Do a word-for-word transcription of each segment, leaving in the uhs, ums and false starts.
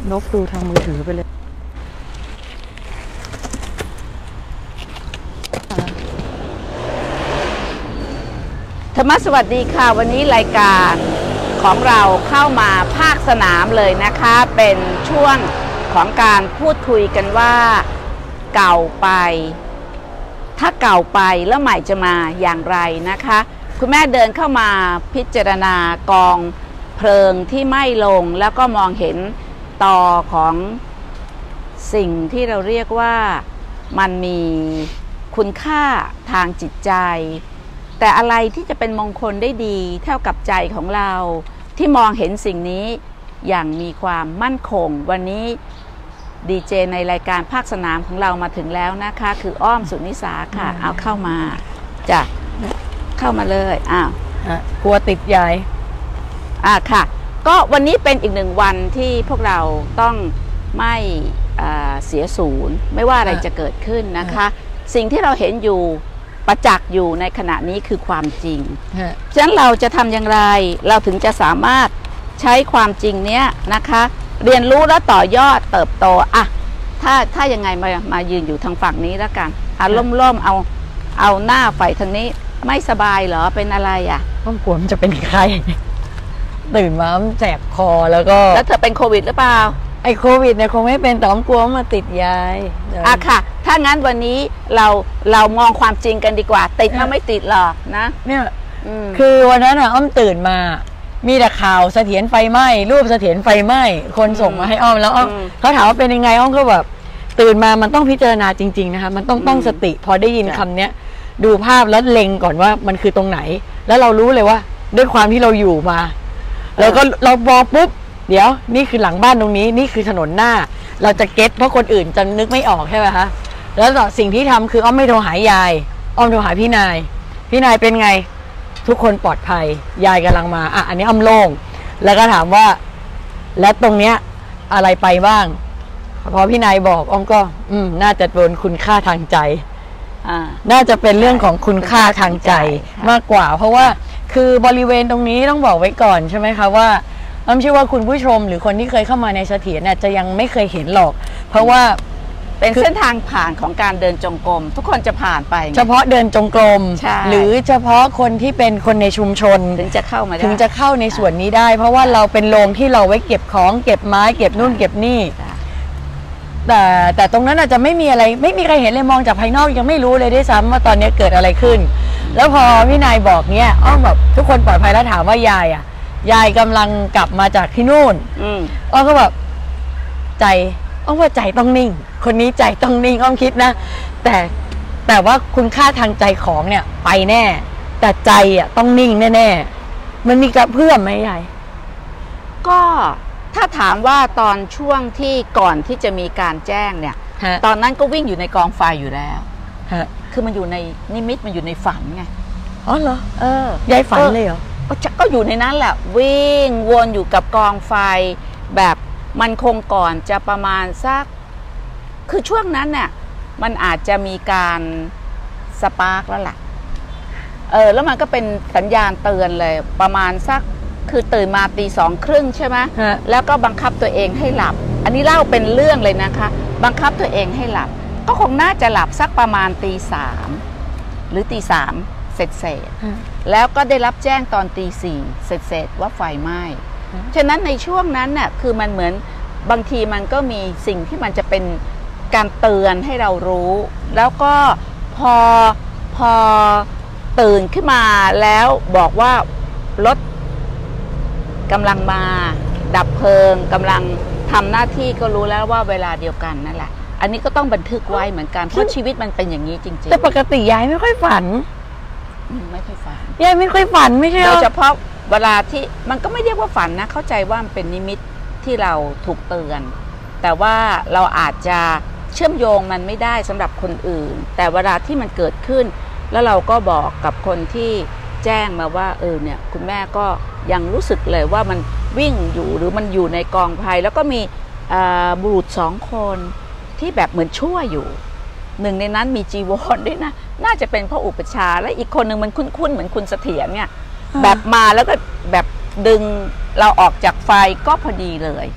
นกดูทางมือถือไปเลยธรรมสวัสดีค่ะวันนี้รายการของเราเข้ามาภาคสนามเลยนะคะเป็นช่วงของการพูดคุยกันว่าเก่าไปถ้าเก่าไปแล้วใหม่จะมาอย่างไรนะคะคุณแม่เดินเข้ามาพิจารณากองเพลิงที่ไหม้ลงแล้วก็มองเห็นต่อของสิ่งที่เราเรียกว่ามันมีคุณค่าทางจิตใจแต่อะไรที่จะเป็นมงคลได้ดีเท่ากับใจของเราที่มองเห็นสิ่งนี้อย่างมีความมั่นคงวันนี้ดีเจในรายการภาคสนามของเรามาถึงแล้วนะคะคืออ้อมสุนิสาค่ะเอาเข้ามาจ้ะเข้ามาเลยอ้าวกลัวติดยายอ่าค่ะก็วันนี้เป็นอีกหนึ่งวันที่พวกเราต้องไม่เสียศูนย์ไม่ว่าอะไรจะเกิดขึ้นนะคะสิ่งที่เราเห็นอยู่ประจักษ์อยู่ในขณะนี้คือความจริงฉะนั้นเราจะทำอย่างไรเราถึงจะสามารถใช้ความจริงเนี้ยนะคะเรียนรู้และต่อยอดเติบโตอ่ะถ้าถ้ายังไงมามายืนอยู่ทางฝั่งนี้แล้วกันอ่ะล่มๆเอาเอาหน้าไฟทางนี้ไม่สบายเหรอเป็นอะไรอ่ะต้องกลัวมันจะเป็นไข้ตื่นมาแสบคอแล้วก็แล้วเธอเป็นโควิดหรือเปล่าไอโควิดเนี่ยคงไม่เป็นแต่ผมกลัวมาติดยายอ่ะค่ะถ้างั้นวันนี้เราเรามองความจริงกันดีกว่าติดมาไม่ติดหรอกนะเนี่ยคือวันนั้นอ่ะอ้อมตื่นมามีแต่ข่าวเสถียรไฟไหม้รูปเสถียรไฟไหม้คนส่งมาให้อ้อมแล้วอ้อมเขาถามว่าเป็นยังไงอ้อมก็แบบตื่นมามันต้องพิจารณาจริงๆนะคะมันต้องต้องสติพอได้ยินคำเนี้ยดูภาพแล้วเล็งก่อนว่ามันคือตรงไหนแล้วเรารู้เลยว่าด้วยความที่เราอยู่มาแล้วก็เราบอกปุ๊บเดี๋ยวนี่คือหลังบ้านตรงนี้นี่คือถนนหน้าเราจะเก็ตเพราะคนอื่นจะนึกไม่ออกใช่ไหมคะแล้วสิ่งที่ทำคืออ้อมไม่โทรหายายอ้อมโทรหาพี่นายพี่นายเป็นไงทุกคนปลอดภัยยายกำลังมาอ่ะอันนี้อ้อมโล่งแล้วก็ถามว่าแล้วตรงเนี้ยอะไรไปบ้างพอพี่นายบอกอ้อมก็อืมน่าจะเป็นคุณค่าทางใจอ่าน่าจะเป็นเรื่องของคุณค่าทางใจมากกว่าเพราะว่าคือบริเวณตรงนี้ต้องบอกไว้ก่อนใช่ไหมคะว่าอ้อมเชื่อว่าคุณผู้ชมหรือคนที่เคยเข้ามาในเสถียรเนี่ยจะยังไม่เคยเห็นหรอกเพราะว่าเป็นเส้นทางผ่านของการเดินจงกรมทุกคนจะผ่านไปเฉพาะเดินจงกรมหรือเฉพาะคนที่เป็นคนในชุมชนถึงจะเข้ามาได้ถึงจะเข้าในส่วนนี้ได้เพราะว่าเราเป็นโรงที่เราไว้เก็บของเก็บไม้เก็บนู่นเก็บนี่แต่แต่ตรงนั้นอาจจะไม่มีอะไรไม่มีใครเห็นเลยมองจากภายนอกยังไม่รู้เลยด้วยซ้ำว่าตอนนี้เกิดอะไรขึ้นแล้วพอพี่นายบอกเนี้ยอ้อมแบบทุกคนปลอดภัยแล้วถามว่ายายอ่ะยายกำลังกลับมาจากที่นู่นอ้อมก็แบบใจอ้อมว่าใจต้องนิ่งคนนี้ใจต้องนิ่งอ้อมคิดนะแต่แต่ว่าคุณค่าทางใจของเนี่ยไปแน่แต่ใจอ่ะต้องนิ่งแน่ๆมันมีกระเพื่อมไหมยายก็ถ้าถามว่าตอนช่วงที่ก่อนที่จะมีการแจ้งเนี่ยตอนนั้นก็วิ่งอยู่ในกองไฟอยู่แล้วคือมันอยู่ในนิมิตมันอยู่ในฝันไงอ๋อเหรอเออยายฝันเลยเหรอก็อยู่ในนั้นแหละวิ่งวนอยู่กับกองไฟแบบมันคงก่อนจะประมาณสักคือช่วงนั้นเนี่ยมันอาจจะมีการสปาร์กแล้วแหละเออแล้วมันก็เป็นสัญญาณเตือนเลยประมาณสักคือตื่นมาตีสองครึ่งใช่ไหมแล้วก็บังคับตัวเองให้หลับอันนี้เล่าเป็นเรื่องเลยนะคะบังคับตัวเองให้หลับก็คงน่าจะหลับสักประมาณตีสามหรือตีสามเสร็จเสร็จแล้วก็ได้รับแจ้งตอนตีสี่เสร็จเสร็จว่าไฟไหม้ฉะนั้นในช่วงนั้นน่ะคือมันเหมือนบางทีมันก็มีสิ่งที่มันจะเป็นการเตือนให้เรารู้แล้วก็พอพอตื่นขึ้นมาแล้วบอกว่ารถกำลังมาดับเพลิงกำลังทำหน้าที่ก็รู้แล้วว่าเวลาเดียวกันนั่นแหละอันนี้ก็ต้องบันทึกไว้เหมือนกันเพราะชีวิตมันเป็นอย่างนี้จริงๆแต่ปกติยายไม่ค่อยฝันไม่ค่อยฝันยายไม่ค่อยฝันไม่ใช่โดยเฉพาะเวลาที่มันก็ไม่เรียกว่าฝันนะเข้าใจว่ามันเป็นนิมิตที่เราถูกเตือนแต่ว่าเราอาจจะเชื่อมโยงมันไม่ได้สำหรับคนอื่นแต่เวลาที่มันเกิดขึ้นแล้วเราก็บอกกับคนที่แจ้งมาว่าเออเนี่ยคุณแม่ก็ยังรู้สึกเลยว่ามันวิ่งอยู่หรือมันอยู่ในกองไฟแล้วก็มีบุรุษสองคนที่แบบเหมือนช่วยอยู่หนึ่งในนั้นมีจีวรด้วยนะน่าจะเป็นพระอุปชาและอีกคนหนึ่งมันคุ้นๆเหมือนคุณเสถียรเนี่ยแบบมาแล้วก็แบบดึงเราออกจากไฟก็พอดีเลย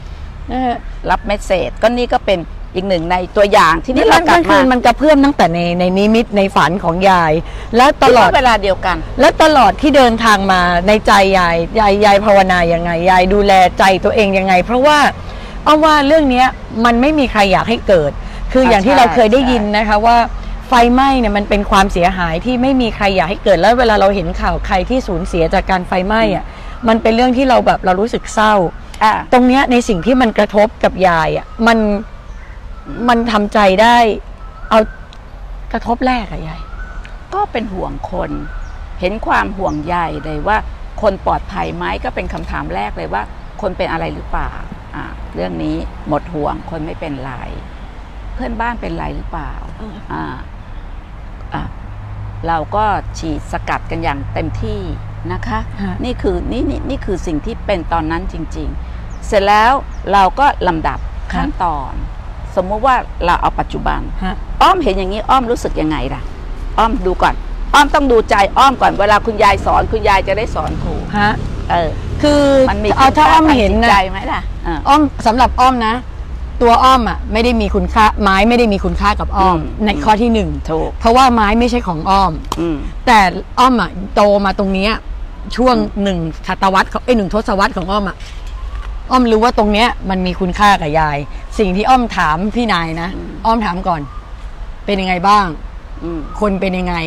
รับเมสเสจก็นี่ก็เป็นอีกหนึ่งในตัวอย่างที่นี่เรากลับมามันกระเพื่อมตั้งแต่ในในนิมิตในฝันของยายและตลอดเวลาเดียวกันและตลอดที่เดินทางมาในใจยายยายยายภาวนายังไงยายดูแลใจตัวเองยังไงเพราะว่าเอาว่าเรื่องนี้มันไม่มีใครอยากให้เกิดคืออย่างที่เราเคยได้ยินนะคะว่าไฟไหม้เนี่ยมันเป็นความเสียหายที่ไม่มีใครอยากให้เกิดแล้วเวลาเราเห็นข่าวใครที่สูญเสียจากการไฟไหม้อ่ะมันเป็นเรื่องที่เราแบบเรารู้สึกเศร้าตรงเนี้ยในสิ่งที่มันกระทบกับยายอ่ะมันมันทำใจได้เอากระทบแรกอะยายก็เป็นห่วงคนเห็นความห่วงใยเลยว่าคนปลอดภัยไหมก็เป็นคำถามแรกเลยว่าคนเป็นอะไรหรือเปล่าอ่าเรื่องนี้หมดห่วงคนไม่เป็นไรเพื่อนบ้านเป็นไรหรือเปล่าอ่าอ่าเราก็ฉีดสกัดกันอย่างเต็มที่นะคะนี่คือนี่นี่นี่คือสิ่งที่เป็นตอนนั้นจริงๆเสร็จแล้วเราก็ลำดับขั้นตอนสมมติว่าเราเอาปัจจุบันอ้อมเห็นอย่างนี้อ้อมรู้สึกยังไงล่ะอ้อมดูก่อนอ้อมต้องดูใจอ้อมก่อนเวลาคุณยายสอนคุณยายจะได้สอนถูกฮะเออคือมันมีเอาถ้าอ้อมเห็นใจไหมล่ะอ้อมสำหรับอ้อมนะตัวอ้อมอ่ะไม่ได้มีคุณค่าไม้ไม่ได้มีคุณค่ากับอ้อมในข้อที่หนึ่งถูกเพราะว่าไม้ไม่ใช่ของอ้อมแต่อ้อมอ่ะโตมาตรงนี้ช่วงหนึ่งศตวรรษไอ้หนึ่งทศวรรษของอ้อมอ่ะอ้อมรู้ว่าตรงเนี้ยมันมีคุณค่ากับยายสิ่งที่อ้อมถามพี่นายนะอ้อมถามก่อนเป็นยังไงบ้างคนเป็นยังไง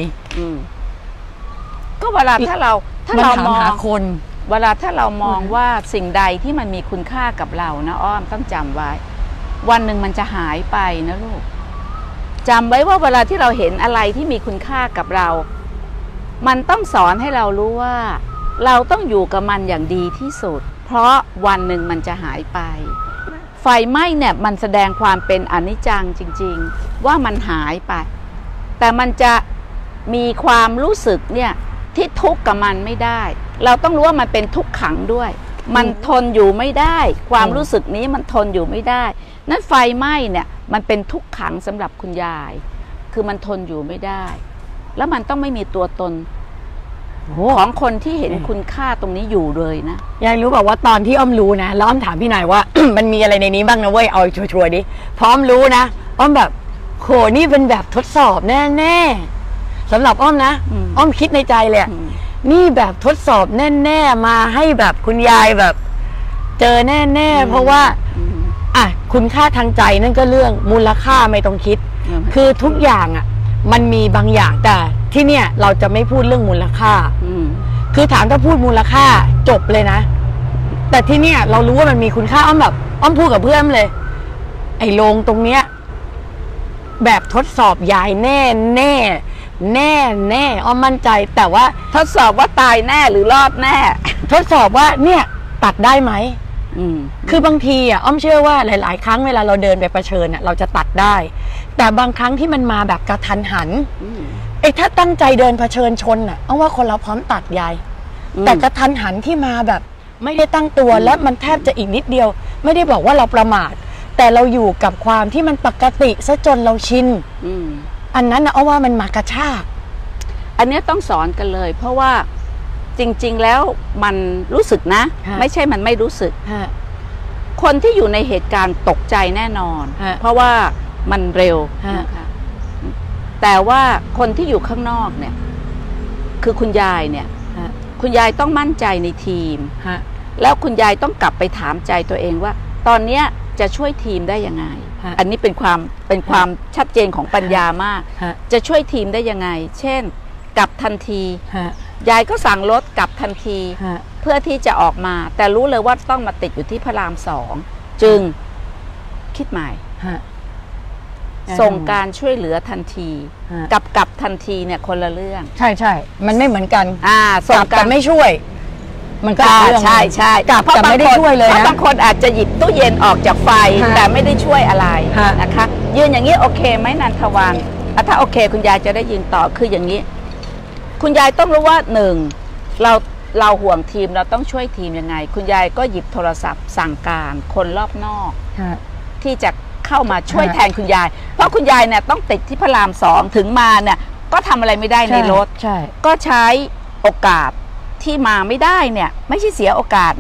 ก็เวลาถ้าเราถ้าเรามองคนเวลาถ้าเรามองว่าสิ่งใดที่มันมีคุณค่ากับเรานะอ้อมต้องจำไว้วันหนึ่งมันจะหายไปนะลูกจำไว้ว่าเวลาที่เราเห็นอะไรที่มีคุณค่ากับเรามันต้องสอนให้เรารู้ว่าเราต้องอยู่กับมันอย่างดีที่สุดเพราะวันหนึ่งมันจะหายไปไฟไหม้เนี่ยมันแสดงความเป็นอนิจจังจริงๆว่ามันหายไปแต่มันจะมีความรู้สึกเนี่ยที่ทุกข์กับมันไม่ได้เราต้องรู้ว่ามันเป็นทุกขังด้วยมันทนอยู่ไม่ได้ความรู้สึกนี้มันทนอยู่ไม่ได้นั่นไฟไหม้เนี่ยมันเป็นทุกขังสำหรับคุณยายคือมันทนอยู่ไม่ได้แล้วมันต้องไม่มีตัวตนของคนที่เห็นคุณค่าตรงนี้อยู่เลยนะยายรู้บอกว่าตอนที่อ้อมรู้นะแล้วอ้อมถามพี่นายว่า มันมีอะไรในนี้บ้างนะเว้ยเอาชัวร์ๆดิพร้อมรู้นะอ้อมแบบโหนี่เป็นแบบทดสอบแน่ๆสำหรับอ้อมนะอ้อมคิดในใจเลยนี่แบบทดสอบแน่ๆมาให้แบบคุณยายแบบเจอแน่ๆเพราะว่าอ่ะคุณค่าทางใจนั่นก็เรื่องมูลค่าไม่ต้องคิดคือทุกอย่างอ่ะมันมีบางอย่างแต่ที่เนี่ยเราจะไม่พูดเรื่องมูลค่าคือถามถ้าพูดมูลค่าจบเลยนะแต่ที่เนี่ยเรารู้ว่ามันมีคุณค่าอ้อมแบบอ้อมพูดกับเพื่อนเลยไอ้โรงตรงเนี้ยแบบทดสอบยายแน่แน่แน่แน่อ้อมมั่นใจแต่ว่าทดสอบว่าตายแน่หรือรอดแน่ทดสอบว่าเนี่ยตัดได้ไหมคือบางทีอ่ะอ้อมเชื่อว่าหลายๆครั้งเวลาเราเดินไปเผชิญอ่ะเราจะตัดได้แต่บางครั้งที่มันมาแบบกระทันหันไอ้ถ้าตั้งใจเดินเผชิญชนอ่ะอ้อมว่าคนเราพร้อมตัดยายแต่กระทันหันที่มาแบบไม่ได้ตั้งตัวและมันแทบจะอีกนิดเดียวไม่ได้บอกว่าเราประมาทแต่เราอยู่กับความที่มันปกติซะจนเราชินอันนั้นนะอ้อมว่ามันมากระชากอันนี้ต้องสอนกันเลยเพราะว่าจริงๆแล้วมันรู้สึกนะไม่ใช่มันไม่รู้สึกคนที่อยู่ในเหตุการณ์ตกใจแน่นอนเพราะว่ามันเร็วนะคะแต่ว่าคนที่อยู่ข้างนอกเนี่ยคือคุณยายเนี่ยคุณยายต้องมั่นใจในทีมแล้วคุณยายต้องกลับไปถามใจตัวเองว่าตอนนี้จะช่วยทีมได้ยังไงอันนี้เป็นความเป็นความชัดเจนของปัญญามากจะช่วยทีมได้ยังไงเช่นกลับทันทียายก็สั่งรถกลับทันทีเพื่อที่จะออกมาแต่รู้เลยว่าต้องมาติดอยู่ที่พระรามสองจึงคิดใหม่ส่งการช่วยเหลือทันทีกับกลับทันทีเนี่ยคนละเรื่องใช่ใช่มันไม่เหมือนกันอ่าส่งการไม่ช่วยมันก็เรื่องใช่ใช่กลับแต่ไม่ได้ช่วยเลยนะเพราะบางคนอาจจะหยิบตู้เย็นออกจากไฟแต่ไม่ได้ช่วยอะไรนะคะยืนอย่างนี้โอเคไหมนันทวันถ้าโอเคคุณยายจะได้ยืนต่อคืออย่างนี้คุณยายต้องรู้ว่าหนึ่งเราเราห่วงทีมเราต้องช่วยทีมยังไงคุณยายก็หยิบโทรศัพท์สั่งการคนรอบนอกที่จะเข้ามาช่วยแทนคุณยายเพราะคุณยายเนี่ยต้องติดที่พระรามสองถึงมาเนี่ยก็ทำอะไรไม่ได้ในรถก็ใช้โอกาสที่มาไม่ได้เนี่ยไม่ใช่เสียโอกาสนะ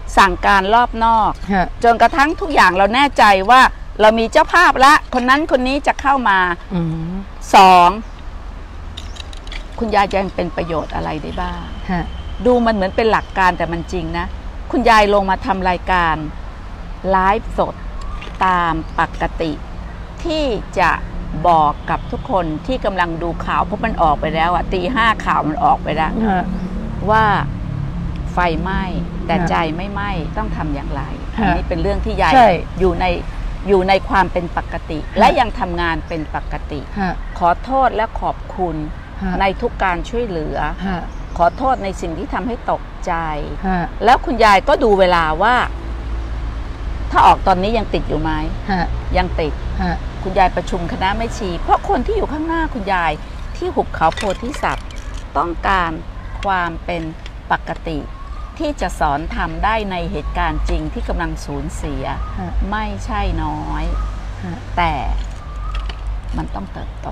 สั่งการรอบนอกจนกระทั่งทุกอย่างเราแน่ใจว่าเรามีเจ้าภาพละคนนั้นคนนี้จะเข้ามาสองคุณยายยังเป็นประโยชน์อะไรได้บ้างดูมันเหมือนเป็นหลักการแต่มันจริงนะคุณยายลงมาทำรายการไลฟ์สดตามปกติที่จะบอกกับทุกคนที่กำลังดูข่าวเพราะมันออกไปแล้วอะตีห้าข่าวมันออกไปแล้วว่าไฟไหม้แต่ใจไม่ไหม้ต้องทำอย่างไรอันนี้เป็นเรื่องที่ยายอยู่ในอยู่ในความเป็นปกติและยังทำงานเป็นปกติขอโทษและขอบคุณในทุกการช่วยเหลือขอโทษในสิ่งที่ทำให้ตกใจแล้วคุณยายก็ดูเวลาว่าถ้าออกตอนนี้ยังติดอยู่ไหมยังติดคุณยายประชุมคณะแม่ชีเพราะคนที่อยู่ข้างหน้าคุณยายที่หุบเขาโพธิสัตว์ต้องการความเป็นปกติที่จะสอนทำได้ในเหตุการณ์จริงที่กำลังสูญเสียไม่ใช่น้อยแต่มันต้องเติบโต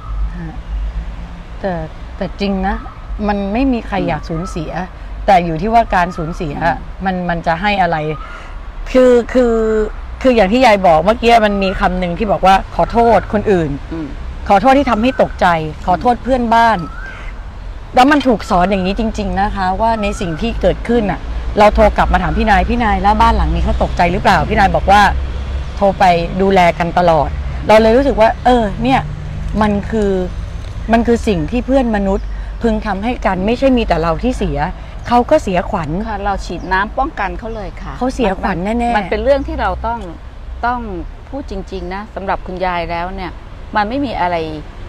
แต่แต่จริงนะมันไม่มีใครอยากสูญเสียแต่อยู่ที่ว่าการสูญเสียมันมันจะให้อะไรคือคือคืออย่างที่ยายบอกเมื่อกี้มันมีคำหนึ่งที่บอกว่าขอโทษคนอื่นขอโทษที่ทำให้ตกใจขอโทษเพื่อนบ้านแล้วมันถูกสอนอย่างนี้จริงๆนะคะว่าในสิ่งที่เกิดขึ้นอ่ะเราโทรกลับมาถามพี่นายพี่นายแล้วบ้านหลังนี้เขาตกใจหรือเปล่าพี่นายบอกว่าโทรไปดูแลกันตลอดเราเลยรู้สึกว่าเออเนี่ยมันคือมันคือสิ่งที่เพื่อนมนุษย์พึงทำให้กันไม่ใช่มีแต่เราที่เสียเขาก็เสียขวัญค่ะเราฉีดน้ำป้องกันเขาเลยค่ะเขาเสียขวัญแน่ๆมันเป็นเรื่องที่เราต้องต้องพูดจริงๆนะสำหรับคุณยายแล้วเนี่ยมันไม่มีอะไร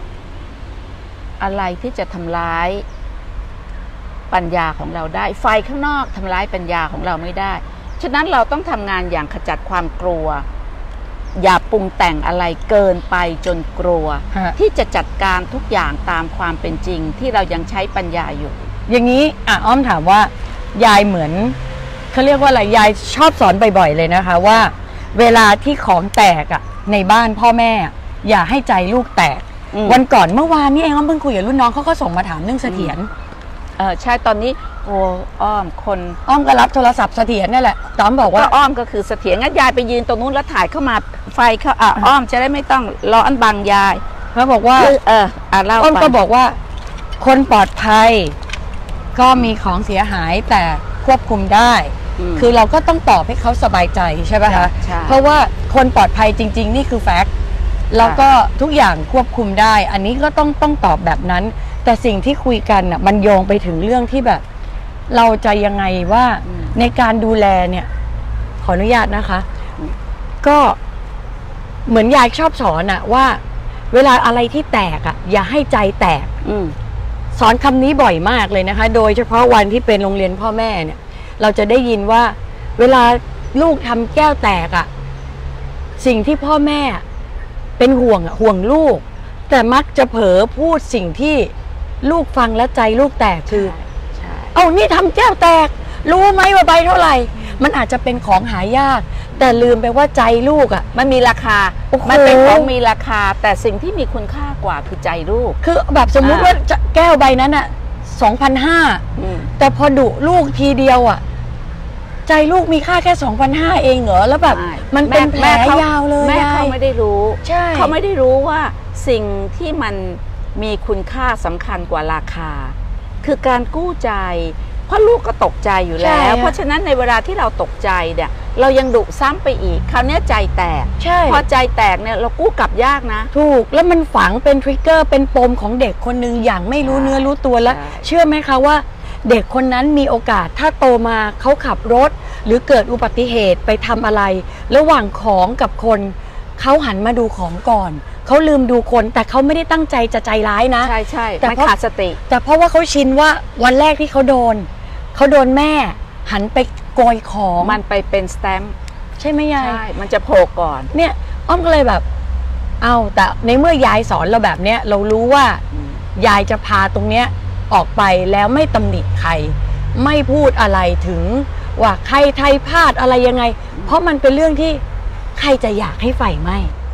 อะไรที่จะทำร้ายปัญญาของเราได้ไฟข้างนอกทำร้ายปัญญาของเราไม่ได้ฉะนั้นเราต้องทำงานอย่างขจัดความกลัวอย่าปรุงแต่งอะไรเกินไปจนกลัวที่จะจัดการทุกอย่างตามความเป็นจริงที่เรายังใช้ปัญญาอยู่อย่างนี้อ่ะอ้อมถามว่ายายเหมือนเขาเรียกว่าอะไรยายชอบสอนบ่อยๆเลยนะคะว่าเวลาที่ของแตกอ่ะในบ้านพ่อแม่อย่าให้ใจลูกแตกวันก่อนเมื่อวานนี้เองอ้อมเพิ่งคุยกับรุ่นน้องเขาก็ส่งมาถามเรื่องเสถียรเออใช่ตอนนี้โอ้อ้อมคนอ้อมก็รับโทรศัพท์เสถียรนี่แหละตอนบอกว่าอ้อมก็คือเสถียรงั้นยายไปยืนตรงนู้นแล้วถ่ายเข้ามาไฟเขาอ่ะอ้อมจะได้ไม่ต้องรออันบังยายเขาบอกว่าเอออ่ะเล่าอ้อมก็บอกว่าคนปลอดภัยก็มีของเสียหายแต่ควบคุมได้คือเราก็ต้องตอบให้เขาสบายใจใช่ไหมคะเพราะว่าคนปลอดภัยจริงๆนี่คือแฟกต์แล้วก็ทุกอย่างควบคุมได้อันนี้ก็ต้องต้องตอบแบบนั้นแต่สิ่งที่คุยกันอ่ะมันโยงไปถึงเรื่องที่แบบเราจะยังไงว่าในการดูแลเนี่ยขออนุญาตนะคะก็เหมือนยายชอบสอนอะว่าเวลาอะไรที่แตกอะอย่าให้ใจแตกสอนคำนี้บ่อยมากเลยนะคะโดยเฉพาะวันที่เป็นโรงเรียนพ่อแม่เนี่ยเราจะได้ยินว่าเวลาลูกทำแก้วแตกอะสิ่งที่พ่อแม่เป็นห่วงอะห่วงลูกแต่มักจะเผลอพูดสิ่งที่ลูกฟังแล้วใจลูกแตกคือเอานี่ทำแก้วแตกรู้ไหมว่าใบเท่าไหร่มันอาจจะเป็นของหายากแต่ลืมไปว่าใจลูกอ่ะมันมีราคามันเป็นของมีราคาแต่สิ่งที่มีคุณค่ากว่าคือใจลูกคือแบบสมมุติว่าแก้วใบนั้นอ่ะสองพันห้าแต่พอดุลูกทีเดียวอ่ะใจลูกมีค่าแค่สองพันห้าเองเหรอแล้วแบบมันเป็นแผลยาวเลยแม่เขาไม่ได้รู้เขาไม่ได้รู้ว่าสิ่งที่มันมีคุณค่าสำคัญกว่าราคาคือการกู้ใจเพราะลูกก็ตกใจอยู่แล้วเพราะฉะนั้นในเวลาที่เราตกใจเนี่ยเรายังดุซ้ำไปอีกคราวนี้ใจแตกพอใจแตกเนี่ยเรากู้กลับยากนะถูกแล้วมันฝังเป็นทริกเกอร์เป็นปมของเด็กคนนึงอย่างไม่รู้เนื้อรู้ตัวแล้วเชื่อไหมคะว่าเด็กคนนั้นมีโอกาสถ้าโตมาเขาขับรถหรือเกิดอุบัติเหตุไปทำอะไรระหว่างของกับคนเขาหันมาดูของก่อนเขาลืมดูคนแต่เขาไม่ได้ตั้งใจจะใจร้ายนะใช่ใช่แต่ขาดสติแต่เพราะว่าเขาชินว่าวันแรกที่เขาโดนเขาโดนแม่หันไปโกยของมันไปเป็นสแตมป์ใช่ไหมยายใช่มันจะโผล่ก่อนเนี่ยอ้อมก็เลยแบบเอาแต่ในเมื่อยายสอนเราแบบเนี้ยเรารู้ว่ายายจะพาตรงเนี้ยออกไปแล้วไม่ตำหนิใครไม่พูดอะไรถึงว่าใครไทยพลาดอะไรยังไงเพราะมันเป็นเรื่องที่ใครจะอยากให้ไฟไหม้ใช่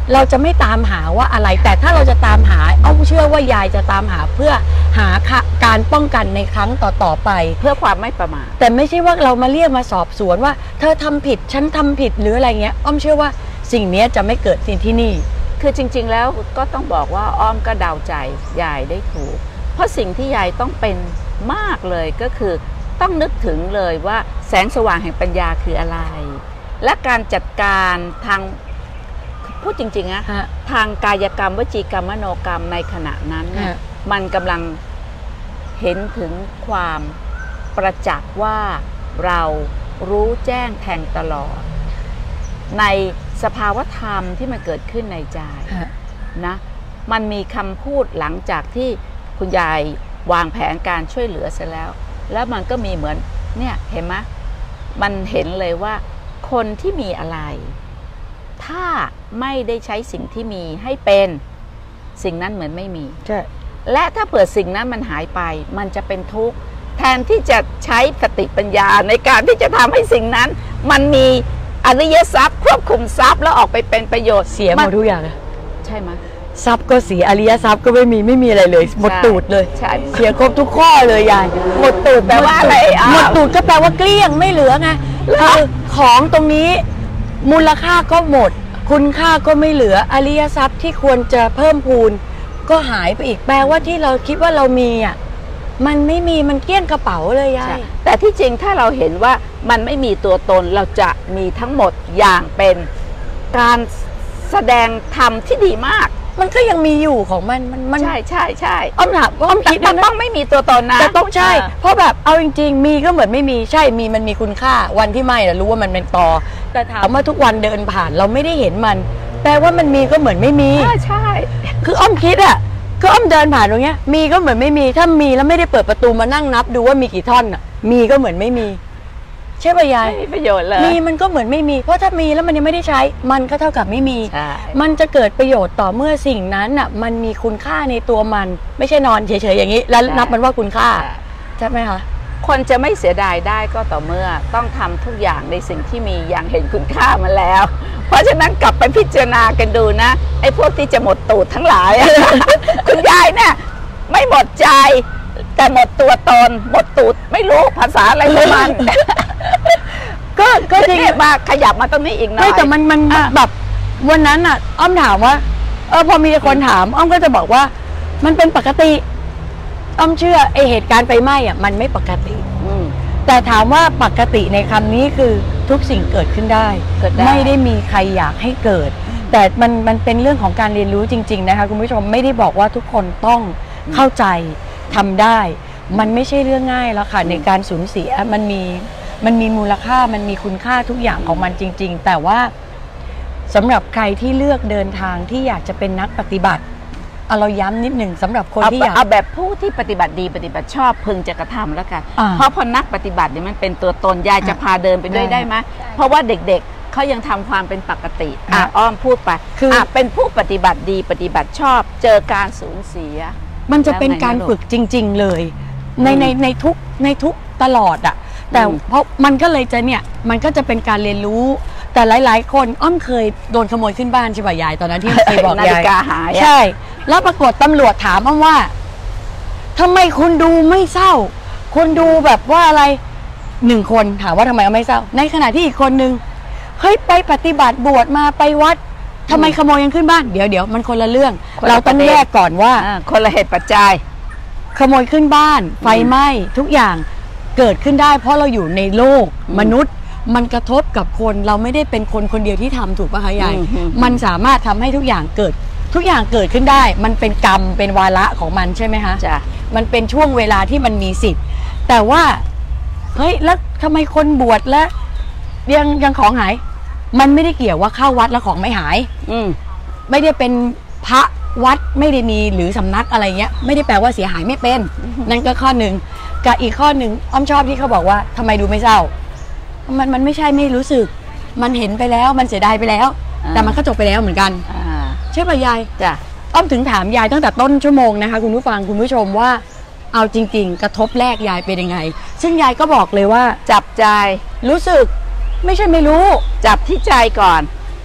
เราจะไม่ตามหาว่าอะไรแต่ถ้าเราจะตามหาอ้อมเชื่อว่ายายจะตามหาเพื่อหาการป้องกันในครั้งต่อๆไปเพื่อความไม่ประมาทแต่ไม่ใช่ว่าเรามาเรียกมาสอบสวนว่าเธอทำผิดฉันทำผิดหรืออะไรเงี้ยอ้อมเชื่อว่าสิ่งนี้จะไม่เกิดสิ่งที่นี่คือจริงๆแล้วก็ต้องบอกว่าอ้อมก็เดาใจยายได้ถูกเพราะสิ่งที่ยายต้องเป็นมากเลยก็คือต้องนึกถึงเลยว่าแสงสว่างแห่งปัญญาคืออะไรและการจัดการทางพูดจริงๆนะทางกายกรรมวจีกรรมมโนกรรมในขณะนั้นเนี่ยมันกำลังเห็นถึงความประจักษ์ว่าเรารู้แจ้งแทงตลอดในสภาวธรรมที่มันเกิดขึ้นในใจนะมันมีคำพูดหลังจากที่คุณยายวางแผนการช่วยเหลือเสร็จแล้วแล้วมันก็มีเหมือนเนี่ยเห็นไหมมันเห็นเลยว่าคนที่มีอะไรถ้าไม่ได้ใช้สิ่งที่มีให้เป็นสิ่งนั้นเหมือนไม่มีใช่และถ้าเปิดสิ่งนั้นมันหายไปมันจะเป็นทุกข์แทนที่จะใช้สติปัญญาในการที่จะทำให้สิ่งนั้นมันมีอริยทรัพย์ควบคุมทรัพย์แล้วออกไปเป็นประโยชน์เสียหมดทุกอย่างเลยใช่ไหมทรัพย์ก็เสียอริยทรัพย์ก็ไม่มีไม่มีอะไรเลยหมดตูดเลยเสียครบทุกข้อเลยยายหมดตูดแปลว่าอะไรหมดตูดก็แปลว่าเกลี้ยงไม่เหลือไงคือของตรงนี้มูลค่าก็หมดคุณค่าก็ไม่เหลืออริยทรัพย์ที่ควรจะเพิ่มพูนก็หายไปอีกแปลว่าที่เราคิดว่าเรามีอ่ะมันไม่มีมันเกลี้ยงกระเป๋าเลยยายแต่ที่จริงถ้าเราเห็นว่ามันไม่มีตัวตนเราจะมีทั้งหมดอย่างเป็นการแสดงธรรมที่ดีมากมันก็ยังมีอยู่ของมันมันใช่ใช่ใช่อ้อมถามอ้อมคิดมันต้องไม่มีตัวตนนะแต่ต้องใช่เพราะแบบเอาจริงๆมีก็เหมือนไม่มีใช่มีมันมีคุณค่าวันที่ไม่เรารู้ว่ามันเป็นตอแต่ถามว่าทุกวันเดินผ่านเราไม่ได้เห็นมันแปลว่ามันมีก็เหมือนไม่มีใช่คืออ้อมคิดอ่ะก็อ้อมเดินผ่านตรงเนี้ยมีก็เหมือนไม่มีถ้ามีแล้วไม่ได้เปิดประตูมานั่งนับดูว่ามีกี่ท่อนอ่ะมีก็เหมือนไม่มีใช่ป่ะยายไม่มีประโยชน์เลยมีมันก็เหมือนไม่มีเพราะถ้ามีแล้วมันยังไม่ได้ใช้มันก็เท่ากับไม่มีมันจะเกิดประโยชน์ต่อเมื่อสิ่งนั้นอ่ะมันมีคุณค่าในตัวมันไม่ใช่นอนเฉยๆอย่างนี้แล้วนับมันว่าคุณค่าใช่ไหมคะคนจะไม่เสียดายได้ก็ต่อเมื่อต้องทำทุกอย่างในสิ่งที่มีอย่างเห็นคุณค่ามาแล้วเพราะฉะนั้นกลับไปพิจารณากันดูนะไอ้พวกที่จะหมดตูดทั้งหลาย คุณยายเนี่ยไม่หมดใจแต่หมดตัวตนหมดตูดไม่รู้ภาษาอะไรของมันก็ก็จริงมาขยับมาตรงนี้อีกหน่อยแต่มันมันแบบวันนั้นอ่ะอ้อมถามว่าเออพอมีคนถามอ้อมก็จะบอกว่ามันเป็นปกติอ้อมเชื่อไอเหตุการณ์ไฟไหม้อ่ะมันไม่ปกติแต่ถามว่าปกติในคำนี้คือทุกสิ่งเกิดขึ้นได้ไม่ได้มีใครอยากให้เกิดแต่มันมันเป็นเรื่องของการเรียนรู้จริงๆนะคะคุณผู้ชมไม่ได้บอกว่าทุกคนต้องเข้าใจทำได้มันไม่ใช่เรื่องง่ายแล้วค่ะในการสูญเสียมันมีมันมีมูลค่ามันมีคุณค่าทุกอย่างของมันจริงๆแต่ว่าสำหรับใครที่เลือกเดินทางที่อยากจะเป็นนักปฏิบัติเอาเราย้ำนิดหนึ่งสำหรับคนที่อยากเอาแบบผู้ที่ปฏิบัติดีปฏิบัติชอบพึงจะกระทำแล้วกันเพราะพอนักปฏิบัติเนี่ยมันเป็นตัวตนยายจะพาเดินไปด้วยได้ไหมเพราะว่าเด็กๆเขายังทำความเป็นปกติอ่ะอ้อมพูดไปคือเป็นผู้ปฏิบัติดีปฏิบัติชอบเจอการสูญเสียมันจะเป็นการฝึกจริงๆเลยในในในทุกในทุกตลอดอ่ะแต่เพราะมันก็เลยจะเนี่ยมันก็จะเป็นการเรียนรู้แต่หลายๆคนอ้อมเคยโดนขโมยขึ้นบ้านใช่ป่ะยายตอนนั้นที่เคยบอกยายใช่แล้วปรากฏตำรวจถามอ้อมว่าทำไมคุณดูไม่เศร้าคุณดูแบบว่าอะไรหนึ่งคนถามว่าทำไมไม่เศร้าในขณะที่อีกคนนึงเฮ้ยไปปฏิบัติบวชมาไปวัดทำไมขโมยยังขึ้นบ้านเดี๋ยวเดี๋ยวมันคนละเรื่องเราต้องแยกก่อนว่าคนละเหตุปัจจัยขโมยขึ้นบ้านไฟไหม้ทุกอย่างเกิดขึ้นได้เพราะเราอยู่ในโลกมนุษย์มันกระทบกับคนเราไม่ได้เป็นคนคนเดียวที่ทำถูกป่ะคะยายมันสามารถทำให้ทุกอย่างเกิดทุกอย่างเกิดขึ้นได้มันเป็นกรรมเป็นวาระของมันใช่ไหมคะจ้ะมันเป็นช่วงเวลาที่มันมีสิทธิ์แต่ว่าเฮ้ยแล้วทำไมคนบวชแล้วยังยังของหายมันไม่ได้เกี่ยวว่าเข้าวัดแล้วของไม่หายอืมไม่ได้เป็นพระวัดไม่ได้มีหรือสำนักอะไรเงี้ยไม่ได้แปลว่าเสียหายไม่เป็นนั่นก็ข้อหนึ่งกับอีกข้อหนึ่งอ้อมชอบที่เขาบอกว่าทำไมดูไม่เศร้ามันมันไม่ใช่ไม่รู้สึกมันเห็นไปแล้วมันเสียดายไปแล้วแต่มันก็จบไปแล้วเหมือนกันใช่ป่ะยายจ้ะอ้อมถึงถามยายตั้งแต่ต้นชั่วโมงนะคะคุณผู้ฟังคุณผู้ชมว่าเอาจริงๆกระทบแรกยายเป็นยังไงซึ่งยายก็บอกเลยว่าจับใจรู้สึกไม่ใช่ไม่รู้จับที่ใจก่อน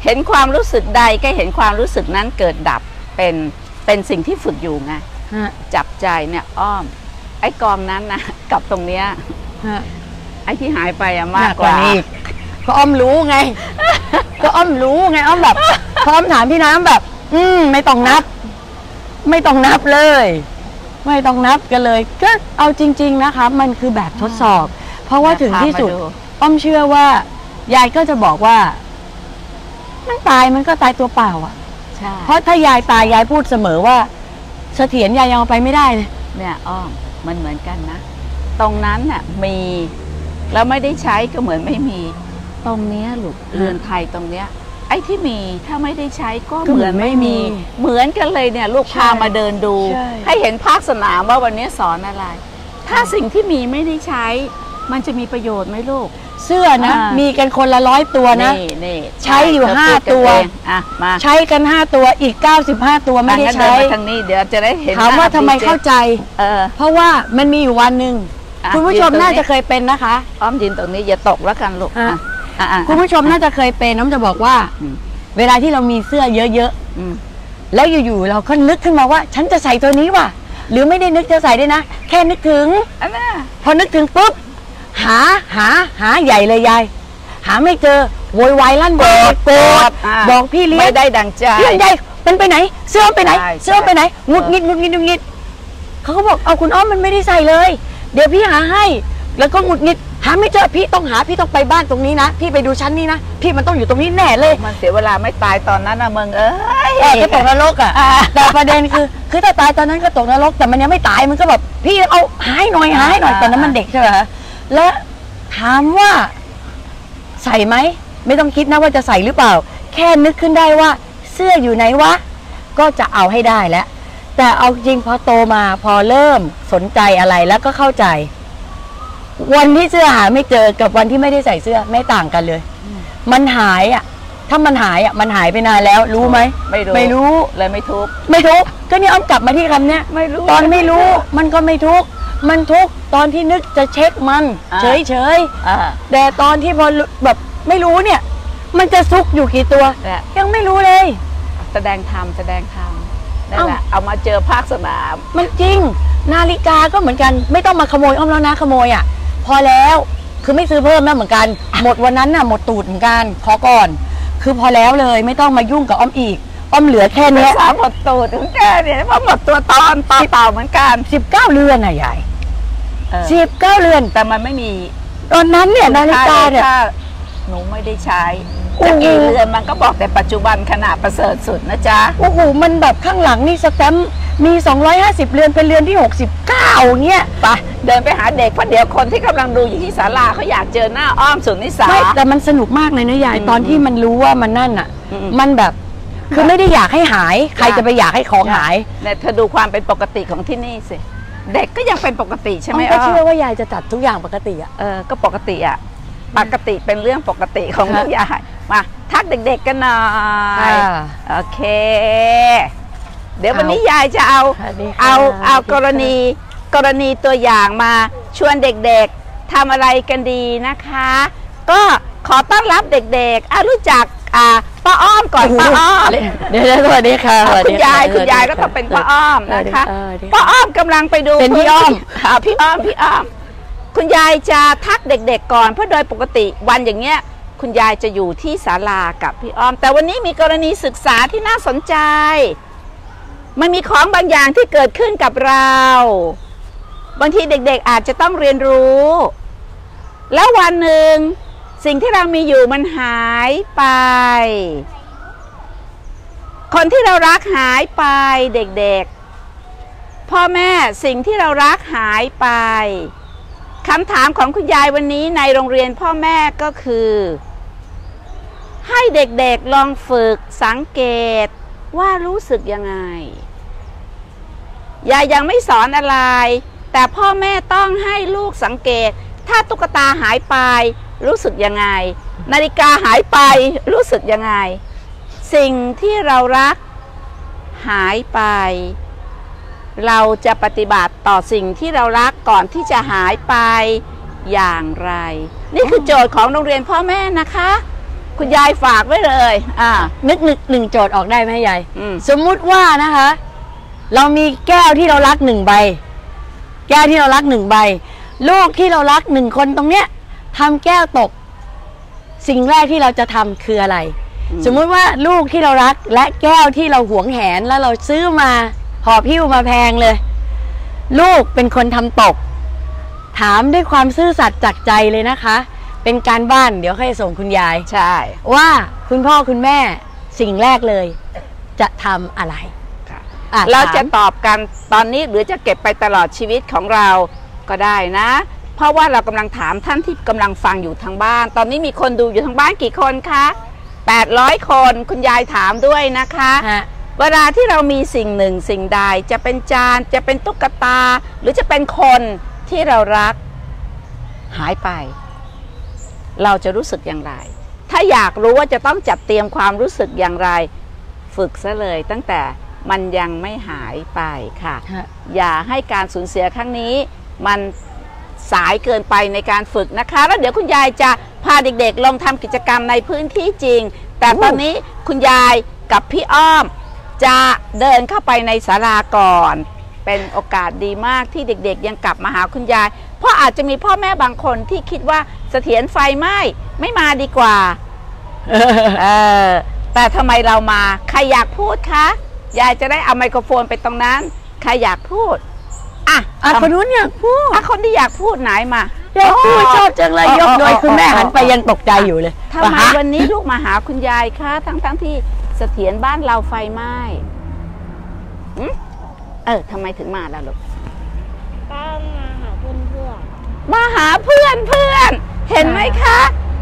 เห็นความรู้สึกใดก็เห็นความรู้สึกนั้นเกิดดับเป็นเป็นสิ่งที่ฝึกอยู่ไงจับใจเนี่ยอ้อมไอ้กองนั้นนะกับตรงเนี้ยไอ้ที่หายไปอะมากกว่านี้ก็อ้อมรู้ไงก็อ้อมรู้ไงอ้อมแบบพร้อมถามพี่น้ำแบบ อืมไม่ต้องนับ ไม่ต้องนับเลย ไม่ต้องนับกันเลยก็เอาจริงๆนะคะมันคือแบบทดสอบ เพราะว่าถึงที่สุดอ้อมเชื่อว่ายายก็จะบอกว่ามันตายมันก็ตายตัวเปล่าอ่ะเพราะถ้ายายตายยายพูดเสมอว่าเสถียรยายยังเอาไปไม่ได้เลยเนี่ยอ้อมมันเหมือนกันนะตรงนั้นน่ะมีแล้วไม่ได้ใช้ก็เหมือนไม่มีตรงเนี้ยลูกเรือนไทยตรงเนี้ยไอ้ที่มีถ้าไม่ได้ใช้ก็เหมือนไม่มีเหมือนกันเลยเนี่ยลูกพามาเดินดูให้เห็นภาคสนามว่าวันนี้สอนอะไรถ้าสิ่งที่มีไม่ได้ใช้มันจะมีประโยชน์ไหมลูกเสื้อนะมีกันคนละร้อยตัวนะใช้อยู่ห้าตัวใช้กันห้าตัวอีกเก้าสิบห้าตัวไม่ได้ใช้ทางนี้เดี๋ยวจะได้เห็นถามว่าทำไมเข้าใจเพราะว่ามันมีอยู่วันหนึ่งคุณผู้ชมน่าจะเคยเป็นนะคะอ้อมยืนตรงนี้อย่าตกแล้วกันลูกคุณผู้ชมน่าจะเคยเป็นน้องจะบอกว่าเวลาที่เรามีเสื้อเยอะๆแล้วอยู่ๆเราก็นึกขึ้นมาว่าฉันจะใส่ตัวนี้ว่ะหรือไม่ได้นึกจะใส่ด้วยนะแค่นึกถึงพอนึกถึงปุ๊บหาหาหาใหญ่เลยยายหาไม่เจอโวยวายลั่นโกรธโกรธบอกพี่เลี้ยงไม่ได้ดังใจพี่ใหญ่เป็นไปไหนเสื้อไปไหนเสื้อไปไหนงุดงิดงุดงิดงุดงิดเขาก็บอกเอาคุณอ้อมมันไม่ได้ใส่เลยเดี๋ยวพี่หาให้แล้วก็งุดงิดหาไม่เจอพี่ต้องหาพี่ต้องไปบ้านตรงนี้นะพี่ไปดูชั้นนี้นะพี่มันต้องอยู่ตรงนี้แน่เลยมันเสียเวลาไม่ตายตอนนั้นนะมึงเอ้ยก็ตกนรกอ่ะแต่ประเด็นคือคือถ้าตายตอนนั้นก็ตกนรกแต่มันยังไม่ตายมันก็แบบพี่เอาหายหน่อยหายหน่อยตอนนั้นมันเด็กใช่ไหมและถามว่าใส่ไหมไม่ต้องคิดนะว่าจะใส่หรือเปล่าแค่นึกขึ้นได้ว่าเสื้ออยู่ไหนวะก็จะเอาให้ได้แล้วแต่เอาจริงพอโตมาพอเริ่มสนใจอะไรแล้วก็เข้าใจวันที่เสื้อหาไม่เจอกับวันที่ไม่ได้ใส่เสื้อไม่ต่างกันเลยมันหายอ่ะถ้ามันหายอ่ะมันหายไปนานแล้วรู้ไหมไม่รู้ไม่รู้เลยไม่ทุกไม่ทุกก็นี่อ้อมกลับมาที่คำเนี้ยไม่รู้ตอนไม่รู้มันก็ไม่ทุกมันทุกตอนที่นึกจะเช็คมันเฉยเฉยแต่ตอนที่พอแบบไม่รู้เนี่ยมันจะซุกอยู่กี่ตัวยังไม่รู้เลยแสดงธรรมแสดงธรรมนั่นแหละเอามาเจอภาคสนามมันจริงนาฬิกาก็เหมือนกันไม่ต้องมาขโมยอ้อมแล้วนะขโมยอ่ะพอแล้วคือไม่ซื้อเพิ่มนะเหมือนกันหมดวันนั้นน่ะหมดตูดเหมือนกันขอก่อนคือพอแล้วเลยไม่ต้องมายุ่งกับอ้อมอีกอ้อมเหลือแค่นี้หมดตูดถึงแค่เนี่ยเพราะหมดตัวตอนต่อเต่าเหมือนกันสิบเก้าเรือนน่ะยายสิบเก้าเรือนแต่มันไม่มีตอนนั้นเนี่ยนาฬิกาเนี่ยหนูไม่ได้ใช้จะกี่เรือนมันก็บอกแต่ปัจจุบันขนาดประเสริฐสุดนะจ๊ะโอ้โหมันแบบข้างหลังนี่สแตมป์มีสองร้อยห้าสิบเรือนเป็นเรือนที่หกสิบเก้าเนี่ยไปเดินไปหาเด็กเพราะเดี๋ยวคนที่กำลังดูอยู่ที่ศาลาเขาอยากเจอหน้าอ้อมสุนิสาไม่แต่มันสนุกมากเลยนะยายตอนที่มันรู้ว่ามันนั่นอ่ะมันแบบคือไม่ได้อยากให้หายใครจะไปอยากให้ของหายเนี่ยเธอดูความเป็นปกติของที่นี่สิเด็กก็ยังเป็นปกติใช่ไหมอ้อมก็เชื่อว่ายายจะจัดทุกอย่างปกติอ่ะเออก็ปกติอ่ะปกติเป็นเรื่องปกติของยายมาทักเด็กๆกันหน่อยโอเคเดี๋ยววันนี้ยายจะเอาเอาเอากรณีกรณีตัวอย่างมาชวนเด็กๆทำอะไรกันดีนะคะก็ขอต้อนรับเด็กๆอ่ะรู้จักอ่าป้าอ้อมก่อนป้าอ้อมเดี๋ยวสวัสดีค่ะคุณยายคุณยายก็ต้องเป็นป้าอ้อมนะคะป้าอ้อมกำลังไปดูเป็นพี่อ้อมพี่อ้อมพี่อ้อมคุณยายจะทักเด็กๆก่อนเพราะโดยปกติวันอย่างเงี้ยคุณยายจะอยู่ที่ศาลากับพี่อ้อมแต่วันนี้มีกรณีศึกษาที่น่าสนใจมันมีของบางอย่างที่เกิดขึ้นกับเราบางทีเด็กๆอาจจะต้องเรียนรู้แล้ววันหนึ่งสิ่งที่เรามีอยู่มันหายไปคนที่เรารักหายไปเด็กๆพ่อแม่สิ่งที่เรารักหายไปคำถามของคุณยายวันนี้ในโรงเรียนพ่อแม่ก็คือให้เด็กๆลองฝึกสังเกตว่ารู้สึกยังไงยายยังไม่สอนอะไรแต่พ่อแม่ต้องให้ลูกสังเกตถ้าตุ๊กตาหายไปรู้สึกยังไงนาฬิกาหายไปรู้สึกยังไงสิ่งที่เรารักหายไปเราจะปฏิบัติต่อสิ่งที่เรารักก่อนที่จะหายไปอย่างไรนี่คือโจทย์ของโรงเรียนพ่อแม่นะคะคุคุณยายฝากไว้เลยอ่านึกนึกหนึ่งโจทย์ออกได้ไหมยายสมมุติว่านะคะ เรามีแก้วที่เรารักหนึ่งใบแก้วที่เรารักหนึ่งใบลูกที่เรารักหนึ่งคนตรงเนี้ยทำแก้วตกสิ่งแรกที่เราจะทำคืออะไรสมมุติว่าลูกที่เรารักและแก้วที่เราหวงแหนแล้วเราซื้อมาหอบหิ้วมาแพงเลยลูกเป็นคนทำตกถามด้วยความซื่อสัตย์จากใจเลยนะคะเป็นการบ้านเดี๋ยวค่อยส่งคุณยายใช่ว่าคุณพ่อคุณแม่สิ่งแรกเลยจะทำอะไรเราจะตอบกันตอนนี้หรือจะเก็บไปตลอดชีวิตของเราก็ได้นะเพราะว่าเรากำลังถามท่านที่กำลังฟังอยู่ทางบ้านตอนนี้มีคนดูอยู่ทางบ้านกี่คนคะแปดร้อยคนคุณยายถามด้วยนะคะเวลาที่เรามีสิ่งหนึ่งสิ่งใดจะเป็นจานจะเป็นตุ๊กตาหรือจะเป็นคนที่เรารักหายไปเราจะรู้สึกอย่างไรถ้าอยากรู้ว่าจะต้องจัดเตรียมความรู้สึกอย่างไรฝึกซะเลยตั้งแต่มันยังไม่หายไปค่ะอย่าให้การสูญเสียครั้งนี้มันสายเกินไปในการฝึกนะคะแล้วเดี๋ยวคุณยายจะพาเด็กๆลงทำกิจกรรมในพื้นที่จริงแต่ตอนนี้คุณยายกับพี่อ้อมจะเดินเข้าไปในศาลาก่อนเป็นโอกาสดีมากที่เด็กๆยังกลับมาหาคุณยายเพราะอาจจะมีพ่อแม่บางคนที่คิดว่าเสถียรไฟไหม้ไม่มาดีกว่าเออแต่ทำไมเรามาใครอยากพูดคะยายจะได้เอาไมโครโฟนไปตรงนั้นใครอยากพูดอ่ะอ่ะคนนู้นอยากพูดอ่ะคนที่อยากพูดไหนมาอยากพูดชอบจังเลยยกโดยคุณแม่หันไปยังตกใจอยู่เลยทำไมวันนี้ลูกมาหาคุณยายคะทั้งทั้งที่เสถียรบ้านเราไฟไหม้เออทำไมถึงมาล่ะลูกก็มาหาเพื่อนเพื่อนมาหาเพื่อนเพื่อนเห็นไหมคะ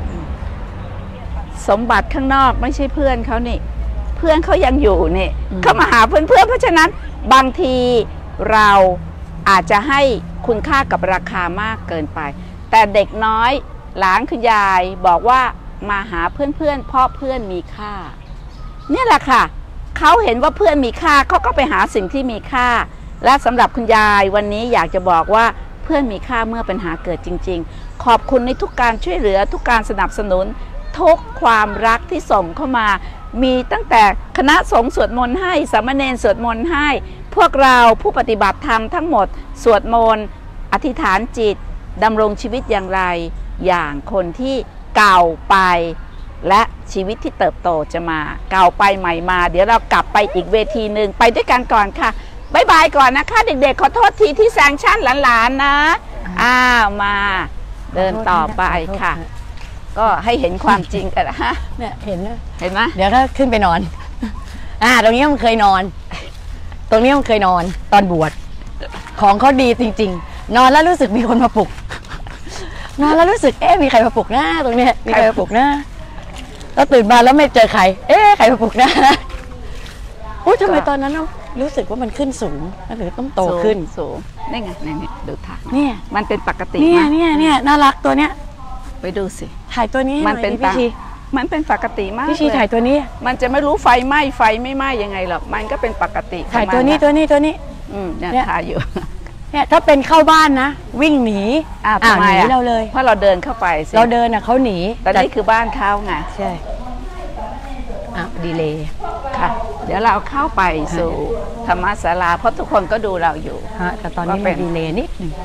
สมบัติข้างนอกไม่ใช่เพื่อนเขานี่เพื่อนเขายังอยู่นี่เขามาหาเพื่อนเพื่อนเพราะฉะนั้นบางทีเราอาจจะให้คุณค่ากับราคามากเกินไปแต่เด็กน้อยหลานคุณยายบอกว่ามาหาเพื่อนเพื่อนเพราะเพื่อนมีค่าเนี่ยแหละค่ะเขาเห็นว่าเพื่อนมีค่าเขาก็ไปหาสิ่งที่มีค่าและสำหรับคุณยายวันนี้อยากจะบอกว่าเพื่อนมีค่าเมื่อปัญหาเกิดจริงๆขอบคุณในทุกการช่วยเหลือทุกการสนับสนุนทุกความรักที่ส่งเข้ามามีตั้งแต่คณะสงฆ์สวดมนต์ให้สามเณรสวดมนต์ให้พวกเราผู้ปฏิบัติธรรมทั้งหมดสวดมนต์อธิษฐานจิตดำรงชีวิตอย่างไรอย่างคนที่เก่าไปและชีวิตที่เติบโตจะมาเก่าไปใหม่มาเดี๋ยวเรากลับไปอีกเวทีหนึ่งไปด้วยกันก่อนค่ะบ๊ายบายก่อนนะคะเด็กๆขอโทษทีที่แซงชั่นหลานๆนะอ้าวมาเดินต่อไปค่ะก็ให้เห็นความจริงกันนะฮะเนี่ยเห็นนะเห็นไหมเดี๋ยวก็ขึ้นไปนอนอ่าตรงนี้มันเคยนอนตรงนี้มันเคยนอนตอนบวชของเขาดีจริงๆนอนแล้วรู้สึกมีคนมาปลุกนอนแล้วรู้สึกเอ๊ะมีใครมาปลุกหน้าตรงนี้มีใครมาปลุกหน้าแล้วตื่นมาแล้วไม่เจอใครเอ๊ะใครมาปลุกหน้าอุ้ยทำไมตอนนั้นรู้สึกว่ามันขึ้นสูงหรือต้องโตขึ้นสูงนี่ไงนี่ดูถักเนี่ยมันเป็นปกติเนี่ยเนี่ยเนี่ยน่ารักตัวเนี้ยไปดูสิถ่ายตัวนี้มันเป็นพี่ชีมันเป็นปกติมากพี่ชีถ่ายตัวนี้มันจะไม่รู้ไฟไหม้ไฟไม่ไหม้ยังไงหรอกมันก็เป็นปกติถ่ายตัวนี้ตัวนี้ตัวนี้อืมเนี่ยถ่ายอยู่เนี่ยถ้าเป็นเข้าบ้านนะวิ่งหนีอ่าทำไมอ่ะเราเลยเพราะเราเดินเข้าไปสิเราเดินอ่ะเขาหนีแต่นี่คือบ้านเขาไงใช่อ่ะดีเลยค่ะเดี๋ยวเราเข้าไปสู่ธรรมศาลาเพราะทุกคนก็ดูเราอยู่ฮะแต่ตอนนี้เป็นดีเลยนิดนึง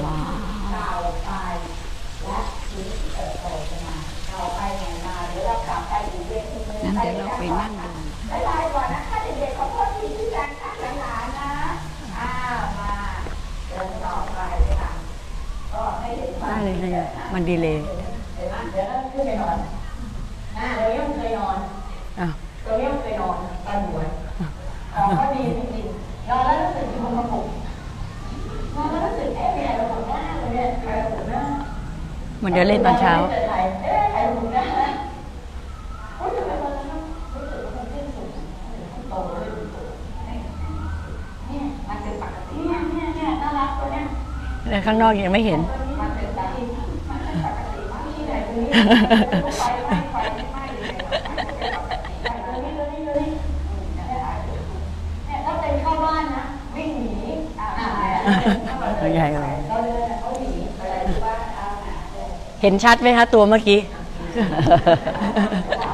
งั้นเดี๋ยวเราไปนั่งดูได้เลยนะมันดีเลยตรงนี้มันเคยนอนอ่ะตรงนี้มันเคยนอนตอนบวชของก็ดีจริงๆนอนแล้วรู้สึกมีคนมาปลุกนอนแล้วรู้สึกเอ๊ะมีใครมาปลุกหน้าเลยเนี่ยใครมาปลุกหน้าเหมือนเดี๋ยวเล่นตอนเช้าเอ๊ะใครมาปลุกหน้าโอ้ยทำไมวันนั้นรู้สึกว่ามันขึ้นสูงโตเลยเนี่ยมันเป็นปกติเนี่ยเนี่ยเนี่ยน่ารักตัวเนี้ยแต่ข้างนอกยังไม่เห็นใหญ่เลยเห็นชัดไหมคะตัวเมื่อกี้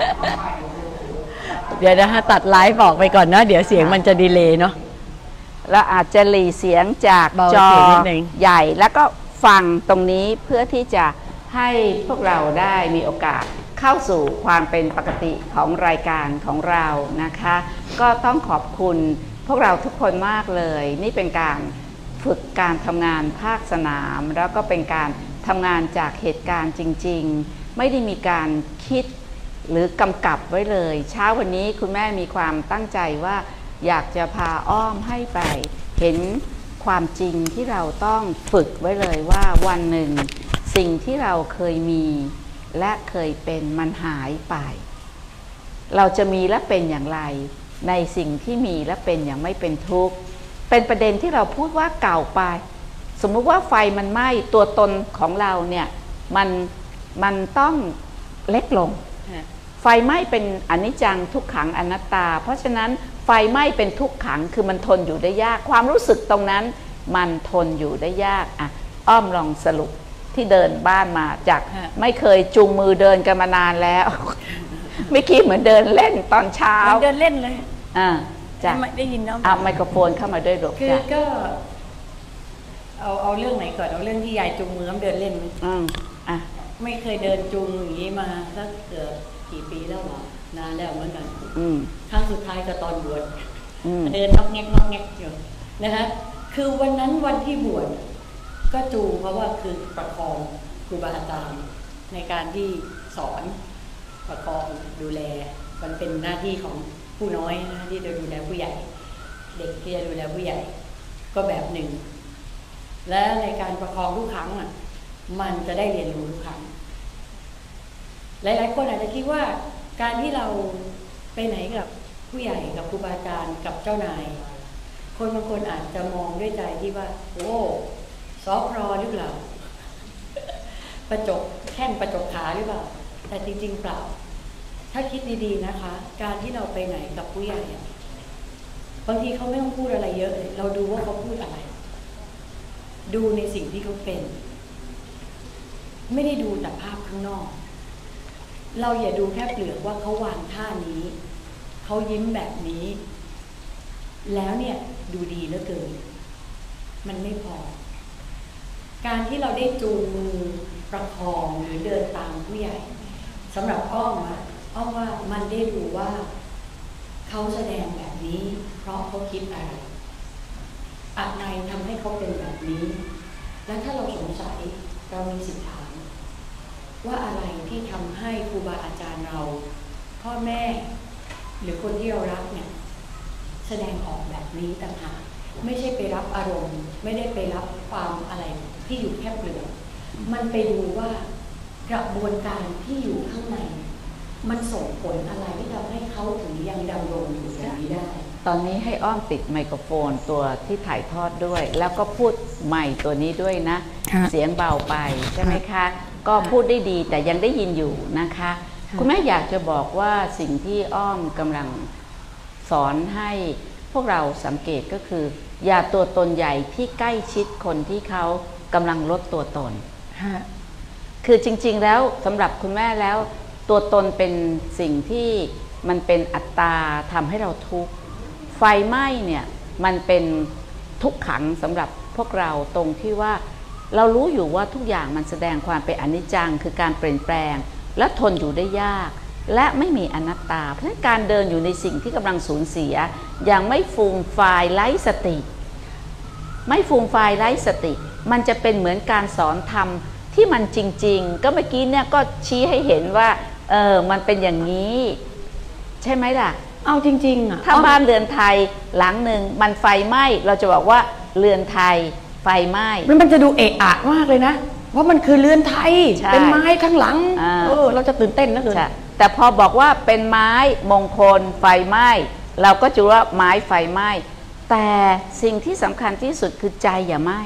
เดี๋ยวนะฮะตัดไลฟ์บอกไปก่อนนะเดี๋ยวเสียงมันจะดีเลย์เนาะแล้วอาจจะหลีเสียงจากจอใหญ่แล้วก็ฟังตรงนี้เพื่อที่จะให้พวกเราได้มีโอกาสเข้าสู่ความเป็นปกติของรายการของเรานะคะก็ต้องขอบคุณพวกเราทุกคนมากเลยนี่เป็นการฝึกการทำงานภาคสนามแล้วก็เป็นการทำงานจากเหตุการณ์จริงๆไม่ได้มีการคิดหรือกำกับไว้เลยเช้าวันนี้คุณแม่มีความตั้งใจว่าอยากจะพาอ้อมให้ไปเห็นความจริงที่เราต้องฝึกไว้เลยว่าวันหนึ่งสิ่งที่เราเคยมีและเคยเป็นมันหายไปเราจะมีและเป็นอย่างไรในสิ่งที่มีและเป็นอย่างไม่เป็นทุกข์เป็นประเด็นที่เราพูดว่าเก่าไปสมมุติว่าไฟมันไหม้ตัวตนของเราเนี่ยมันมันต้องเล็กลงไฟไหม้เป็นอนิจจังทุกขังอนัตตาเพราะฉะนั้นไฟไหม้เป็นทุกขังคือมันทนอยู่ได้ยากความรู้สึกตรงนั้นมันทนอยู่ได้ยากอ่ะอ้อมลองสรุปที่เดินบ้านมาจากไม่เคยจูงมือเดินกันมานานแล้วไม่คิดเหมือนเดินเล่นตอนเช้าเดินเล่นเลยอ่าจะได้ยินเนาะเอาไมโครโฟนเข้ามาด้วยหรอกคือก็เอาเอาเรื่องไหนก่อนเอาเรื่องที่ยายจูงมือเดินเล่นไหมอืมอ่ะไม่เคยเดินจูงอย่างนี้มาสักเกือบกี่ปีแล้วหรอนานแล้วเหมือนกันครั้งสุดท้ายก็ตอนบวชเดินนอกแงกนอกแงกอยู่นะคะคือวันนั้นวันที่บวชก็จูงเพราะว่าคือประคองครูบาอาจารย์ในการที่สอนประคองดูแลมันเป็นหน้าที่ของผู้น้อยนะที่จะดูแลผู้ใหญ่เด็กที่จะดูแลผู้ใหญ่ก็แบบหนึ่งและในการประคองทุกครั้งอ่ะมันจะได้เรียนรู้ทุกครั้งหลายๆคนอาจจะคิดว่าการที่เราไปไหนกับผู้ใหญ่กับครูบาอาจารย์กับเจ้านายคนบางคนอาจจะมองด้วยใจที่ว่าโอ้ซอฟรอหรือเปล่าประจบแข้งประจบขาหรือเปล่าแต่จริงๆเปล่าถ้าคิดดีๆนะคะการที่เราไปไหนกับผู้ใหญ่บางทีเขาไม่ต้องพูดอะไรเยอะเลยเราดูว่าเขาพูดอะไรดูในสิ่งที่เขาเป็นไม่ได้ดูแต่ภาพข้างนอกเราอย่าดูแค่เปลือกว่าเขาวางท่านี้เขายิ้มแบบนี้แล้วเนี่ยดูดีเหลือเกินมันไม่พอการที่เราได้จูงมือประคองหรือเดินตามผู้ใหญ่สำหรับอ้อมอะอ้อมว่ามันได้ดูว่าเขาแสดงแบบนี้เพราะเขาคิดอะไรอะไรทำให้เขาเป็นแบบนี้และถ้าเราสงสัยเรามีสิทธิถามว่าอะไรที่ทำให้ครูบาอาจารย์เราพ่อแม่หรือคนที่เรารักเนี่ยแสดงออกแบบนี้ต่างหากไม่ใช่ไปรับอารมณ์ไม่ได้ไปรับความอะไรที่อยู่แค่เปลือกมันไปดูว่ากระบวนการที่อยู่ข้างในมันส่งผลอะไรที่ทำให้เขาถึงยังดำรงอยู่แบบนี้ได้ตอนนี้ให้อ้อมติดไมโครโฟนตัวที่ถ่ายทอดด้วยแล้วก็พูดใหม่ตัวนี้ด้วยนะเสียงเบาไปใช่ไหมคะก็พูดได้ดีแต่ยังได้ยินอยู่นะคะคุณแม่อยากจะบอกว่าสิ่งที่อ้อมกำลังสอนให้พวกเราสังเกตก็คืออย่าตัวตนใหญ่ที่ใกล้ชิดคนที่เขากำลังลดตัวตนคือจริงๆแล้วสำหรับคุณแม่แล้วตัวตนเป็นสิ่งที่มันเป็นอัตตาทำให้เราทุกข์ไฟไหม้เนี่ยมันเป็นทุกขังสำหรับพวกเราตรงที่ว่าเรารู้อยู่ว่าทุกอย่างมันแสดงความเป็นอนิจจังคือการเปลี่ยนแปลงและทนอยู่ได้ยากและไม่มีอนัตตาเพราะฉะนั้นการเดินอยู่ในสิ่งที่กำลังสูญเสียอย่างไม่ฟูมฟายไร้สติไม่ฟูมฟายไร้สติมันจะเป็นเหมือนการสอนธรรมที่มันจริงๆก็เมื่อกี้เนี่ยก็ชี้ให้เห็นว่าเออมันเป็นอย่างนี้ใช่ไหมล่ะเอาจริงๆอ่ะถ้าบ้านเรือนไทยหลังหนึ่งมันไฟไหม้เราจะบอกว่าเรือนไทยไฟไหม้มันจะดูเอะอะมากเลยนะว่ามันคือเรือนไทยเป็นไม้ข้างหลังเออเราจะตื่นเต้นนะเลยแต่พอบอกว่าเป็นไม้มงคลไฟไหม้เราก็จะว่าไม้ไฟไหม้แต่สิ่งที่สำคัญที่สุดคือใจอย่าไหม้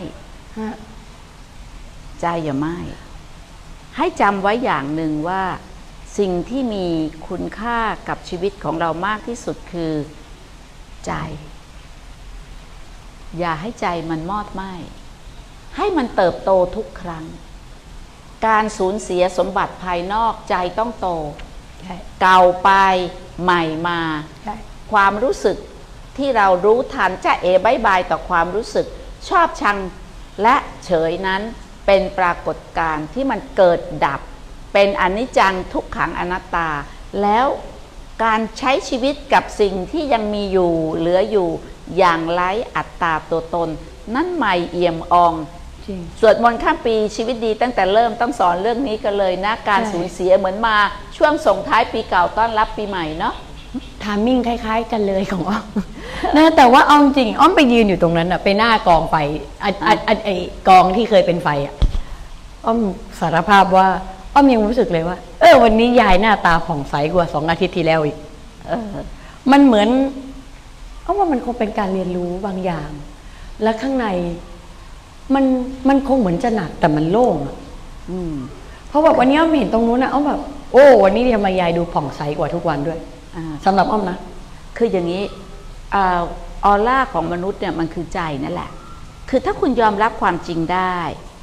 ใจอย่าไหม้ให้จำไว้อย่างหนึ่งว่าสิ่งที่มีคุณค่ากับชีวิตของเรามากที่สุดคือใจอย่าให้ใจมันมอดไหม้ให้มันเติบโตทุกครั้งการสูญเสียสมบัติภายนอกใจต้องโตเก่าไปใหม่มาใช่ความรู้สึกที่เรารู้ทันจะเอบายบายต่อความรู้สึกชอบชังและเฉยนั้นเป็นปรากฏการณ์ที่มันเกิดดับเป็นอนิจจังทุกขังอนัตตาแล้วการใช้ชีวิตกับสิ่งที่ยังมีอยู่เหลืออยู่อย่างไร้อัตตาตัวตนนั่นใหม่เอี่ยมอองสวดมนต์ข้ามปีชีวิตดีตั้งแต่เริ่มต้องสอนเรื่องนี้กันเลยนะการสูญเสียเหมือนมาช่วงส่งท้ายปีเก่าต้อนรับปีใหม่เนาะทามมิ่งคล้ายๆกันเลยของอ้อม นะแต่ว่าอ้อมจริงอ้อมไปยืนอยู่ตรงนั้นอะไปหน้ากองไฟไอ้ไอ้ไอ้กองที่เคยเป็นไฟอะอ้อมสารภาพว่าอ้อมยังรู้สึกเลยว่าเออวันนี้ยายหน้าตาผ่องใสกว่าสองอาทิตย์ที่แล้วอีกเออมันเหมือนอ้อมว่ามันคงเป็นการเรียนรู้บางอย่าง และข้างในมันมันคงเหมือนจะหนักแต่มันโล่งอะอืมเพราะแบบวันนี้อ้อมเห็นตรงนู้นนะอ้อมแบบโอ้วันนี้ทำไมยายดูผ่องใสกว่าทุกวันด้วยสำหรับอ้อมนะคืออย่างนี้ออร่าของมนุษย์เนี่ยมันคือใจนั่นแหละคือถ้าคุณยอมรับความจริงได้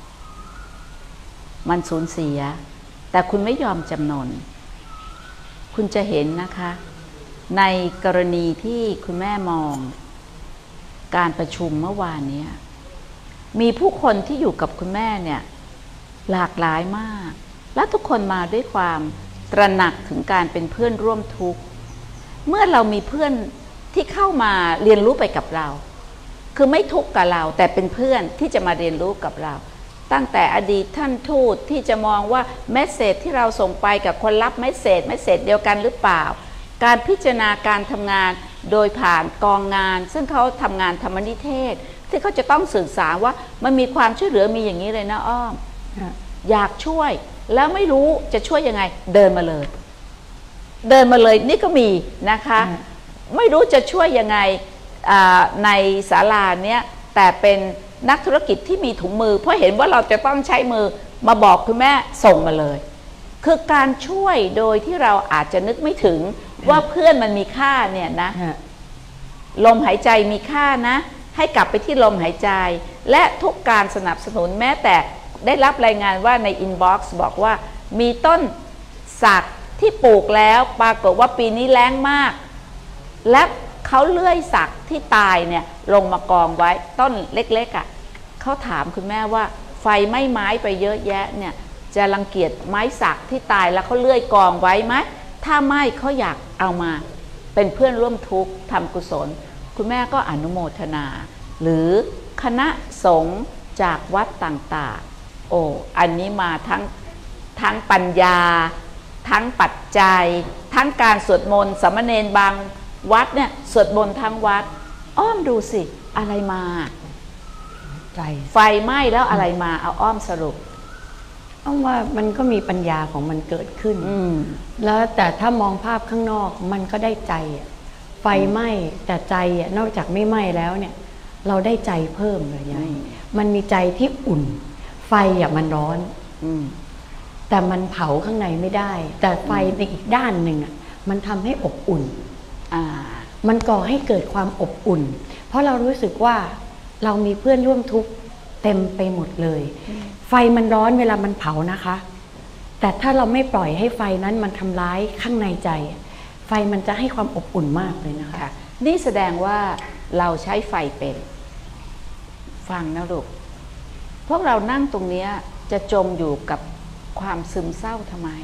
มันสูญเสียแต่คุณไม่ยอมจำนนคุณจะเห็นนะคะในกรณีที่คุณแม่มองการประชุมเมื่อวานนี้มีผู้คนที่อยู่กับคุณแม่เนี่ยหลากหลายมากและทุกคนมาด้วยความตระหนักถึงการเป็นเพื่อนร่วมทุกข์เมื่อเรามีเพื่อนที่เข้ามาเรียนรู้ไปกับเราคือไม่ทุกข์กับเราแต่เป็นเพื่อนที่จะมาเรียนรู้กับเราตั้งแต่อดีตท่านทูตที่จะมองว่าเมสเสจที่เราส่งไปกับคนรับเมสเสจเมสเสจเดียวกันหรือเปล่าการพิจารณาการทำงานโดยผ่านกองงานซึ่งเขาทำงานธรรมนิเทศที่เขาจะต้องสื่อสารว่ามันมีความช่วยเหลือมีอย่างนี้เลยนะอ้อมอยากช่วยแล้วไม่รู้จะช่วยยังไงเดินมาเลยเดินมาเลยนี่ก็มีนะคะไม่รู้จะช่วยยังไงในศาลาเนี้ยแต่เป็นนักธุรกิจที่มีถุงมือเพราะเห็นว่าเราจะต้องใช้มือมาบอกคุณแม่ส่งมาเลยคือการช่วยโดยที่เราอาจจะนึกไม่ถึงว่าเพื่อนมันมีค่าเนี่ยนะลมหายใจมีค่านะให้กลับไปที่ลมหายใจและทุกการสนับสนุนแม้แต่ได้รับรายงานว่าในอินบ็อกซ์บอกว่ามีต้นสักที่ปลูกแล้วปรากฏว่าปีนี้แล้งมากและเขาเลื่อยสักที่ตายเนี่ยลงมากองไว้ต้นเล็กๆอ่ะเขาถามคุณแม่ว่าไฟไหม้ไม้ไปเยอะแยะเนี่ยจะรังเกียจไม้สักที่ตายแล้วเขาเลื่อยกองไว้ไหมถ้าไม่เขาอยากเอามาเป็นเพื่อนร่วมทุกข์ทำกุศลคุณแม่ก็อนุโมทนาหรือคณะสงฆ์จากวัดต่างๆโอ้อันนี้มาทั้งทั้งปัญญาทั้งปัจจัยทั้งการสวดมนต์สามเณรบางวัดเนี่ยสวดมนต์ทั้งวัดอ้อมดูสิอะไรมาใจไฟไหม้แล้วอะไรมาเอาอ้อมสรุปอ้อมว่ามันก็มีปัญญาของมันเกิดขึ้นแล้วแต่ถ้ามองภาพข้างนอกมันก็ได้ใจไฟไหม้แต่ใจนอกจากไม่ไหม้แล้วเนี่ยเราได้ใจเพิ่มเลยยายมันมีใจที่อุ่นไฟอ่ะมันร้อนแต่มันเผาข้างในไม่ได้แต่ไฟในอีกด้านหนึ่งอ่ะมันทำให้อบอุ่นมันก่อให้เกิดความอบอุ่นเพราะเรารู้สึกว่าเรามีเพื่อนร่วมทุกข์เต็มไปหมดเลยไฟมันร้อนเวลามันเผานะคะแต่ถ้าเราไม่ปล่อยให้ไฟนั้นมันทำร้ายข้างในใจไฟมันจะให้ความอบอุ่นมากเลยนะคะนี่แสดงว่าเราใช้ไฟเป็นฟังนะลูกพวกเรานั่งตรงนี้จะจมอยู่กับความซึมเศร้าทำไม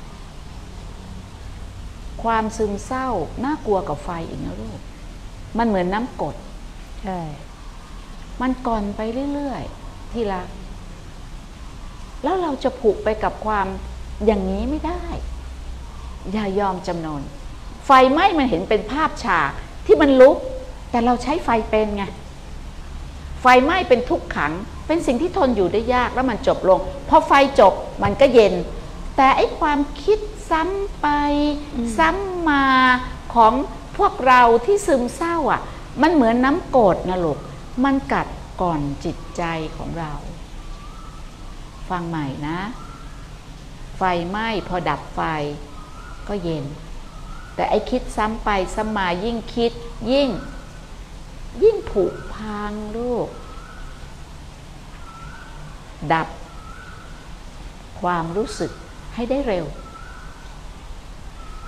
ความซึมเศร้าน่ากลัวกับไฟอีกนะลูกมันเหมือนน้ำกรดใช่มันก่อนไปเรื่อยๆที่ละแล้วเราจะผูกไปกับความอย่างนี้ไม่ได้อย่ายอมจำนนไฟไหม้มันเห็นเป็นภาพฉากที่มันลุกแต่เราใช้ไฟเป็นไงไฟไหม้เป็นทุกขังเป็นสิ่งที่ทนอยู่ได้ยากแล้วมันจบลงพอไฟจบมันก็เย็นแต่ไอ้ความคิดซ้ำไปซ้ำมาของพวกเราที่ซึมเศร้าอ่ะมันเหมือนน้ำกรดนะลูกมันกัดก่อนจิตใจของเราฟังใหม่นะไฟไหม้พอดับไฟก็เย็นแต่ไอ้คิดซ้ำไปซ้ำมายิ่งคิดยิ่งยิ่งผุพังลูกดับความรู้สึกให้ได้เร็ว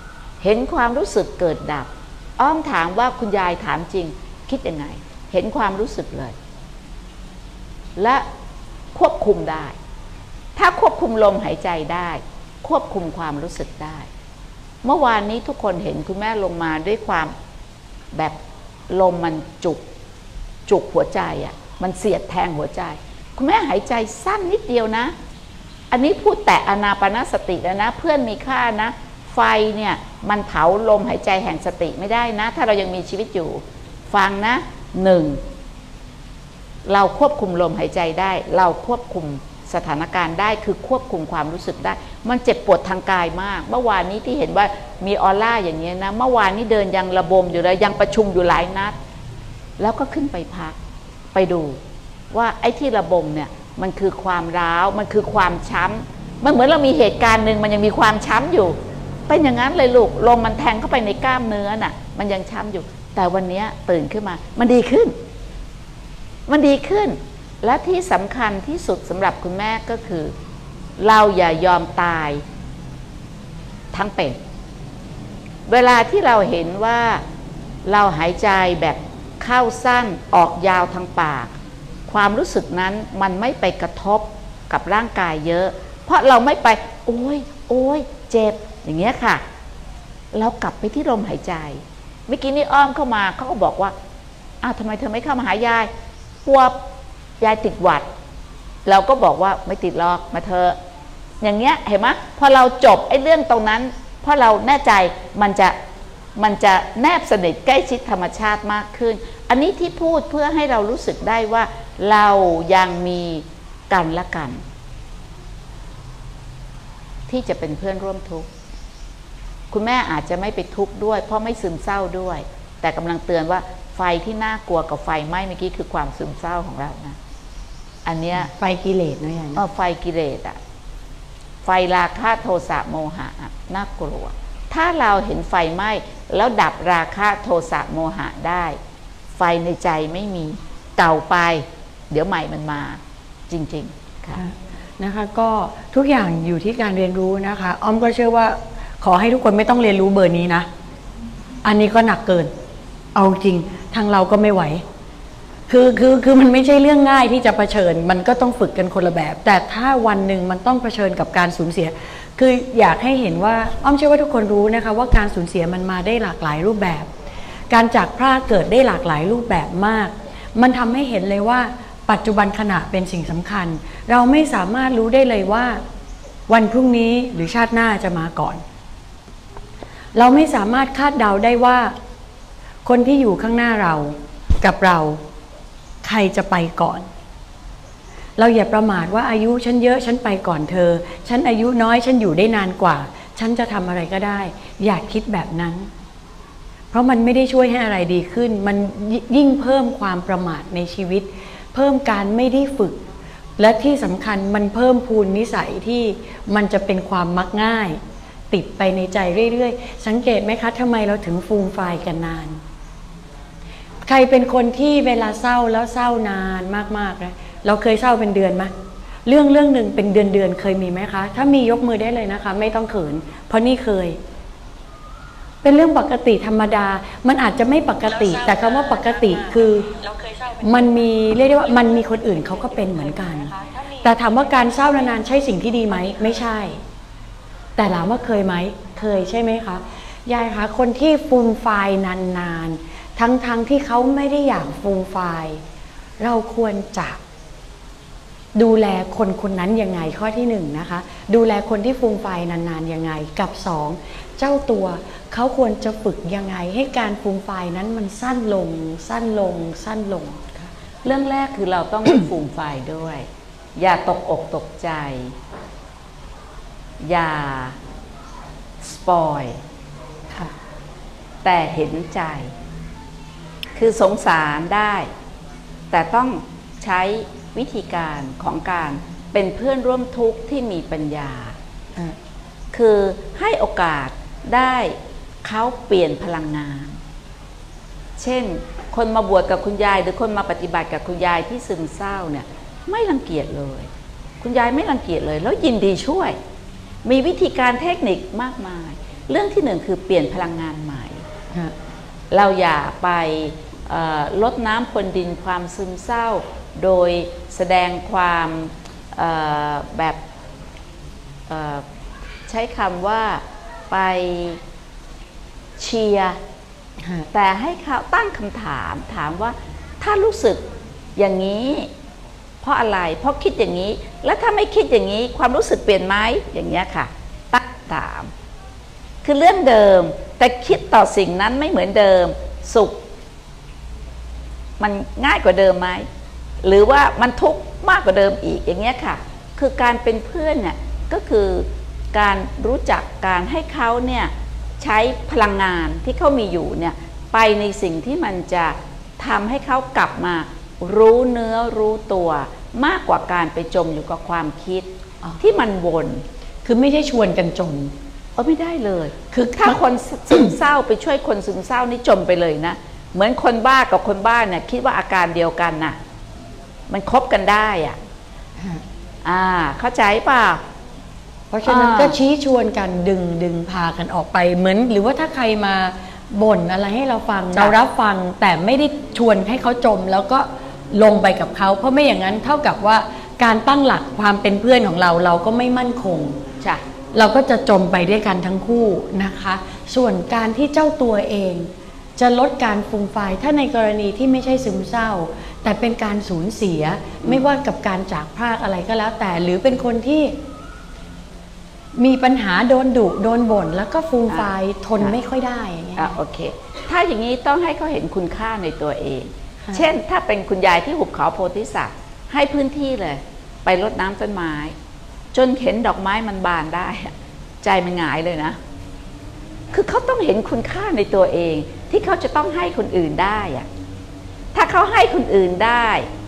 เห็นความรู้สึกเกิดดับอ้อมถามว่าคุณยายถามจริงคิดยังไงเห็นความรู้สึกเลยและควบคุมได้ถ้าควบคุมลมหายใจได้ควบคุมความรู้สึกได้เมื่อวานนี้ทุกคนเห็นคุณแม่ลงมาด้วยความแบบลมมันจุกจุกหัวใจอ่ะมันเสียดแทงหัวใจคุณแม่หายใจสั้นนิดเดียวนะอันนี้พูดแต่อานาปานสติแล้วนะเพื่อนมีค่านะไฟเนี่ยมันเผาลมหายใจแห่งสติไม่ได้นะถ้าเรายังมีชีวิตอยู่ฟังนะหนึ่งเราควบคุมลมหายใจได้เราควบคุมสถานการณ์ได้คือควบคุมความรู้สึกได้มันเจ็บปวดทางกายมากเมื่อวานนี้ที่เห็นว่ามีออร่าอย่างนี้นะเมื่อวานนี้เดินยังระบมอยู่เลยยังประชุมอยู่หลายนัดแล้วก็ขึ้นไปพักไปดูว่าไอ้ที่ระบมเนี่ยมันคือความร้าวมันคือความช้ำมันเหมือนเรามีเหตุการณ์หนึ่งมันยังมีความช้ำอยู่เป็นอย่างนั้นเลยลูกลมมันแทงเข้าไปในกล้ามเนื้อน่ะมันยังช้ำอยู่แต่วันนี้ตื่นขึ้นมามันดีขึ้นมันดีขึ้นและที่สำคัญที่สุดสำหรับคุณแม่ก็คือเราอย่ายอมตายทั้งเป็นเวลาที่เราเห็นว่าเราหายใจแบบเข้าสั้นออกยาวทางปากความรู้สึกนั้นมันไม่ไปกระทบกับร่างกายเยอะเพราะเราไม่ไปโอ้ยโอ้ยเจ็บอย่างเงี้ยค่ะเรากลับไปที่ลมหายใจเมื่อกี้นี่อ้อมเข้ามาเขาก็บอกว่าอ้าวทำไมเธอไม่เข้ามาหายายกลัวยายติดหวัดเราก็บอกว่าไม่ติดหรอกมาเธออย่างเงี้ยเห็นไหมพอเราจบไอ้เรื่องตรงนั้นเพราะเราแน่ใจมันจะมันจะแนบสนิทใกล้ชิดธรรมชาติมากขึ้นอันนี้ที่พูดเพื่อให้เรารู้สึกได้ว่าเรายังมีกันและกันที่จะเป็นเพื่อนร่วมทุกข์คุณแม่อาจจะไม่ไปทุกข์ด้วยเพราะไม่ซึมเศร้าด้วยแต่กำลังเตือนว่าไฟที่น่ากลัวกับไฟไหม้เมื่อกี้คือความซึมเศร้าของเรานะอันเนี้ยไฟกิเลสนะอย่างนี้เออไฟกิเลสอะไฟราคะโทสะโมหะน่ากลัวถ้าเราเห็นไฟไหม้แล้วดับราคะโทสะโมหะได้ไฟในใจไม่มีเก่าไปเดี๋ยวใหม่มันมาจริงๆค่ะนะคะก็ทุกอย่างอยู่ที่การเรียนรู้นะคะอ้อมก็เชื่อว่าขอให้ทุกคนไม่ต้องเรียนรู้เบอร์นี้นะอันนี้ก็หนักเกินเอาจริงทางเราก็ไม่ไหวคือคือคือมันไม่ใช่เรื่องง่ายที่จะเผชิญมันก็ต้องฝึกกันคนละแบบแต่ถ้าวันหนึ่งมันต้องเผชิญกับการสูญเสียคืออยากให้เห็นว่าอ้อมเชื่อว่าทุกคนรู้นะคะว่าการสูญเสียมันมาได้หลากหลายรูปแบบการจากพรากเกิดได้หลากหลายรูปแบบมากมันทำให้เห็นเลยว่าปัจจุบันขณะเป็นสิ่งสำคัญเราไม่สามารถรู้ได้เลยว่าวันพรุ่งนี้หรือชาติหน้าจะมาก่อนเราไม่สามารถคาดเดาได้ว่าคนที่อยู่ข้างหน้าเรากับเราใครจะไปก่อนเราอย่าประมาทว่าอายุฉันเยอะฉันไปก่อนเธอฉันอายุน้อยฉันอยู่ได้นานกว่าฉันจะทำอะไรก็ได้อย่าคิดแบบนั้นเพราะมันไม่ได้ช่วยให้อะไรดีขึ้นมันยิ่งเพิ่มความประมาทในชีวิตเพิ่มการไม่ได้ฝึกและที่สำคัญมันเพิ่มพูนนิสัยที่มันจะเป็นความมักง่ายติดไปในใจเรื่อยๆสังเกตไหมคะทำไมเราถึงฟูมไฟายกันนานใครเป็นคนที่เวลาเศร้าแล้วเศร้านานมากๆนะเราเคยเศร้าเป็นเดือนไหมเรื่องเรื่องหนึ่งเป็นเดือนเดือนเคยมีไหมคะถ้ามียกมือได้เลยนะคะไม่ต้องเขินเพราะนี่เคยเป็นเรื่องปกติธรรมดามันอาจจะไม่ปกติแต่คำว่าปกติคือมันมีเรียกได้ว่ามันมีคนอื่นเขาก็เป็นเหมือนกันแต่ถามว่าการเศร้านานๆใช่สิ่งที่ดีไหมไม่ใช่แต่ถามว่าเคยไหมเคยใช่ไหมคะยายคะคนที่ฟูมไฟล์นานๆทั้งๆ ท, ที่เขาไม่ได้อยากฟูมไฟล์เราควรจะดูแลคนคนนั้นยังไงข้อที่หนึ่งนะคะดูแลคนที่ฟูมไฟล์นานๆยังไงกับสองเจ้าตัวเขาควรจะฝึกยังไงให้การฟูมไฟล์นั้นมันสั้นลงสั้นลงสั้นลงเรื่องแรกคือเราต้อง ฟูมไฟล์ด้วยอย่าตกอกตกใจอย่าสปอยค่ะแต่เห็นใจคือสงสารได้แต่ต้องใช้วิธีการของการเป็นเพื่อนร่วมทุกข์ที่มีปัญญาคือให้โอกาสได้เขาเปลี่ยนพลังงานเช่นคนมาบวชกับคุณยายหรือคนมาปฏิบัติกับคุณยายที่ซึมเศร้าเนี่ยไม่รังเกียจเลยคุณยายไม่รังเกียจเลยแล้วยินดีช่วยมีวิธีการเทคนิคมากมายเรื่องที่หนึ่งคือเปลี่ยนพลังงานใหม่ฮะเราอย่าไปลดน้ำพรวนดินความซึมเศร้าโดยแสดงความแบบใช้คำว่าไปเชียร์แต่ให้เขาตั้งคำถามถามว่าถ้ารู้สึกอย่างนี้เพราะอะไรเพราะคิดอย่างนี้แล้วถ้าไม่คิดอย่างนี้ความรู้สึกเปลี่ยนไหมอย่างเงี้ยค่ะตั้งถามคือเรื่องเดิมแต่คิดต่อสิ่งนั้นไม่เหมือนเดิมสุขมันง่ายกว่าเดิมไหมหรือว่ามันทุกข์มากกว่าเดิมอีกอย่างเงี้ยค่ะคือการเป็นเพื่อนเนี่ยก็คือการรู้จักการให้เขาเนี่ยใช้พลังงานที่เขามีอยู่เนี่ยไปในสิ่งที่มันจะทำให้เขากลับมารู้เนื้อรู้ตัวมากกว่าการไปจมอยู่กับความคิดที่มันวนคือไม่ได้ชวนกันจมเออไม่ได้เลยคือถ้าคนซึมเศร้าไปช่วยคนซึมเศร้านี่จมไปเลยนะเหมือนคนบ้ากับคนบ้าเนี่ยคิดว่าอาการเดียวกันน่ะมันคบกันได้อ่ะอ่าเข้าใจป่ะเพราะฉะนั้นก็ชี้ชวนกันดึงดึงพากันออกไปเหมือนหรือว่าถ้าใครมาบ่นอะไรให้เราฟังเรารับฟังแต่ไม่ได้ชวนให้เขาจมแล้วก็ลงไปกับเขาเพราะไม่อย่างนั้นเท่ากับว่าการตั้งหลักความเป็นเพื่อนของเราเราก็ไม่มั่นคงใช่เราก็จะจมไปด้วยกันทั้งคู่นะคะส่วนการที่เจ้าตัวเองจะลดการฟูมฟายถ้าในกรณีที่ไม่ใช่ซึมเศร้าแต่เป็นการสูญเสียไม่ว่ากับการจากพรากอะไรก็แล้วแต่หรือเป็นคนที่มีปัญหาโดนดุโดนบ่นแล้วก็ฟูมฟายทนไม่ค่อยได้อย่างเงี้ยโอเคถ้าอย่างนี้ต้องให้เขาเห็นคุณค่าในตัวเองเช่นถ้าเป็นคุณยายที่หุบเขาโพธิสัตว์ให้พื้นที่เลยไปรดน้ำต้นไม้จนเห็นดอกไม้มันบานได้ใจมันหงายเลยนะคือเขาต้องเห็นคุณค่าในตัวเองที่เขาจะต้องให้คนอื่นได้อะถ้าเขาให้คนอื่นได้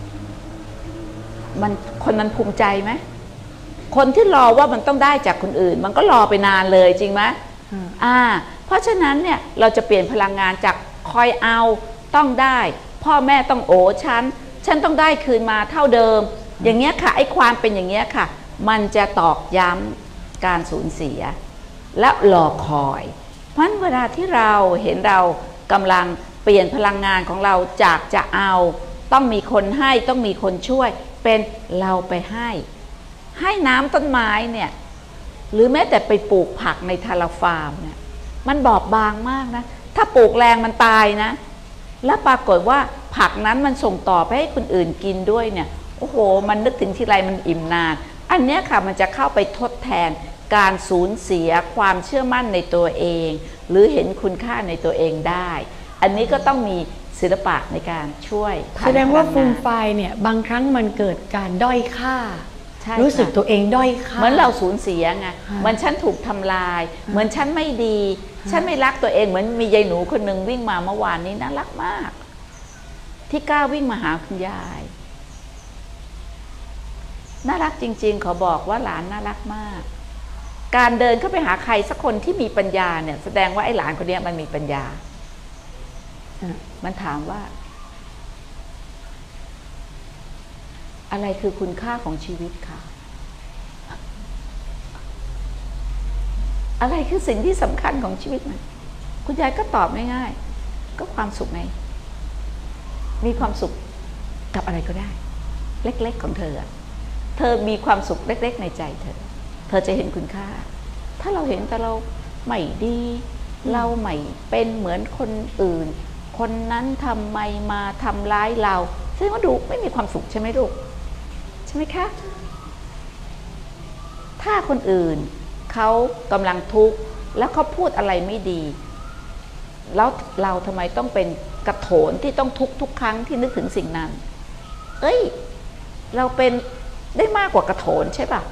มันคนนั้นภูมิใจไหมคนที่รอว่ามันต้องได้จากคนอื่นมันก็รอไปนานเลยจริงไหมอ่าเพราะฉะนั้นเนี่ยเราจะเปลี่ยนพลังงานจากคอยเอาต้องได้พ่อแม่ต้องโอ้ฉันฉันต้องได้คืนมาเท่าเดิมอย่างเงี้ยค่ะไอ้ความเป็นอย่างเงี้ยค่ะมันจะตอกย้ำการสูญเสียและรอคอยเพราะฉะนั้นเวลาที่เราเห็นเรากำลังเปลี่ยนพลังงานของเราจากจะเอาต้องมีคนให้ต้องมีคนช่วยเป็นเราไปให้ให้น้ำต้นไม้เนี่ยหรือแม้แต่ไปปลูกผักในทาราฟาร์มเนี่ยมันบอบบางมากนะถ้าปลูกแรงมันตายนะแล้วปรากฏว่าผักนั้นมันส่งต่อไปให้คนอื่นกินด้วยเนี่ยโอ้โหมันนึกถึงทีไรมันอิ่มนานอันนี้ค่ะมันจะเข้าไปทดแทนการสูญเสียความเชื่อมั่นในตัวเองหรือเห็นคุณค่าในตัวเองได้อันนี้ก็ต้องมีศิลปะในการช่วยแสดงว่าฟูมไฟเนี่ยบางครั้งมันเกิดการด้อยค่ารู้สึกตัวเองด้อยค่าเหมือนเราสูญเสียไงเหมือนฉันถูกทำลายเหมือนฉันไม่ดีฉันไม่รักตัวเองเหมือนมียายหนูคนหนึ่งวิ่งมาเมื่อวานนี้น่ารักมากที่กล้าวิ่งมาหาคุณยายน่ารักจริงๆขอบอกว่าหลานน่ารักมากการเดินเข้าไปหาใครสักคนที่มีปัญญาเนี่ยแสดงว่าไอ้หลานคนนี้มันมีปัญญามันถามว่าอะไรคือคุณค่าของชีวิตค่ะอะไรคือสิ่งที่สำคัญของชีวิตมันคุณยายก็ตอบง่ายๆก็ความสุขไงมีความสุขกับอะไรก็ได้เล็กๆของเธอเธอมีความสุขเล็กๆในใจเธอเธอจะเห็นคุณค่าถ้าเราเห็นแต่เราไม่ดีเราไม่เป็นเหมือนคนอื่นคนนั้นทำไมมาทำร้ายเราซึ่งก็ดูไม่มีความสุขใช่ไหมลูกใช่ไหมคะถ้าคนอื่นเขากำลังทุกข์แล้วเขาพูดอะไรไม่ดีแล้วเราทำไมต้องเป็นกระโถนที่ต้องทุกข์ทุกครั้งที่นึกถึงสิ่งนั้นเอ้ยเราเป็นได้มากกว่ากระโถนใช่ป่ะ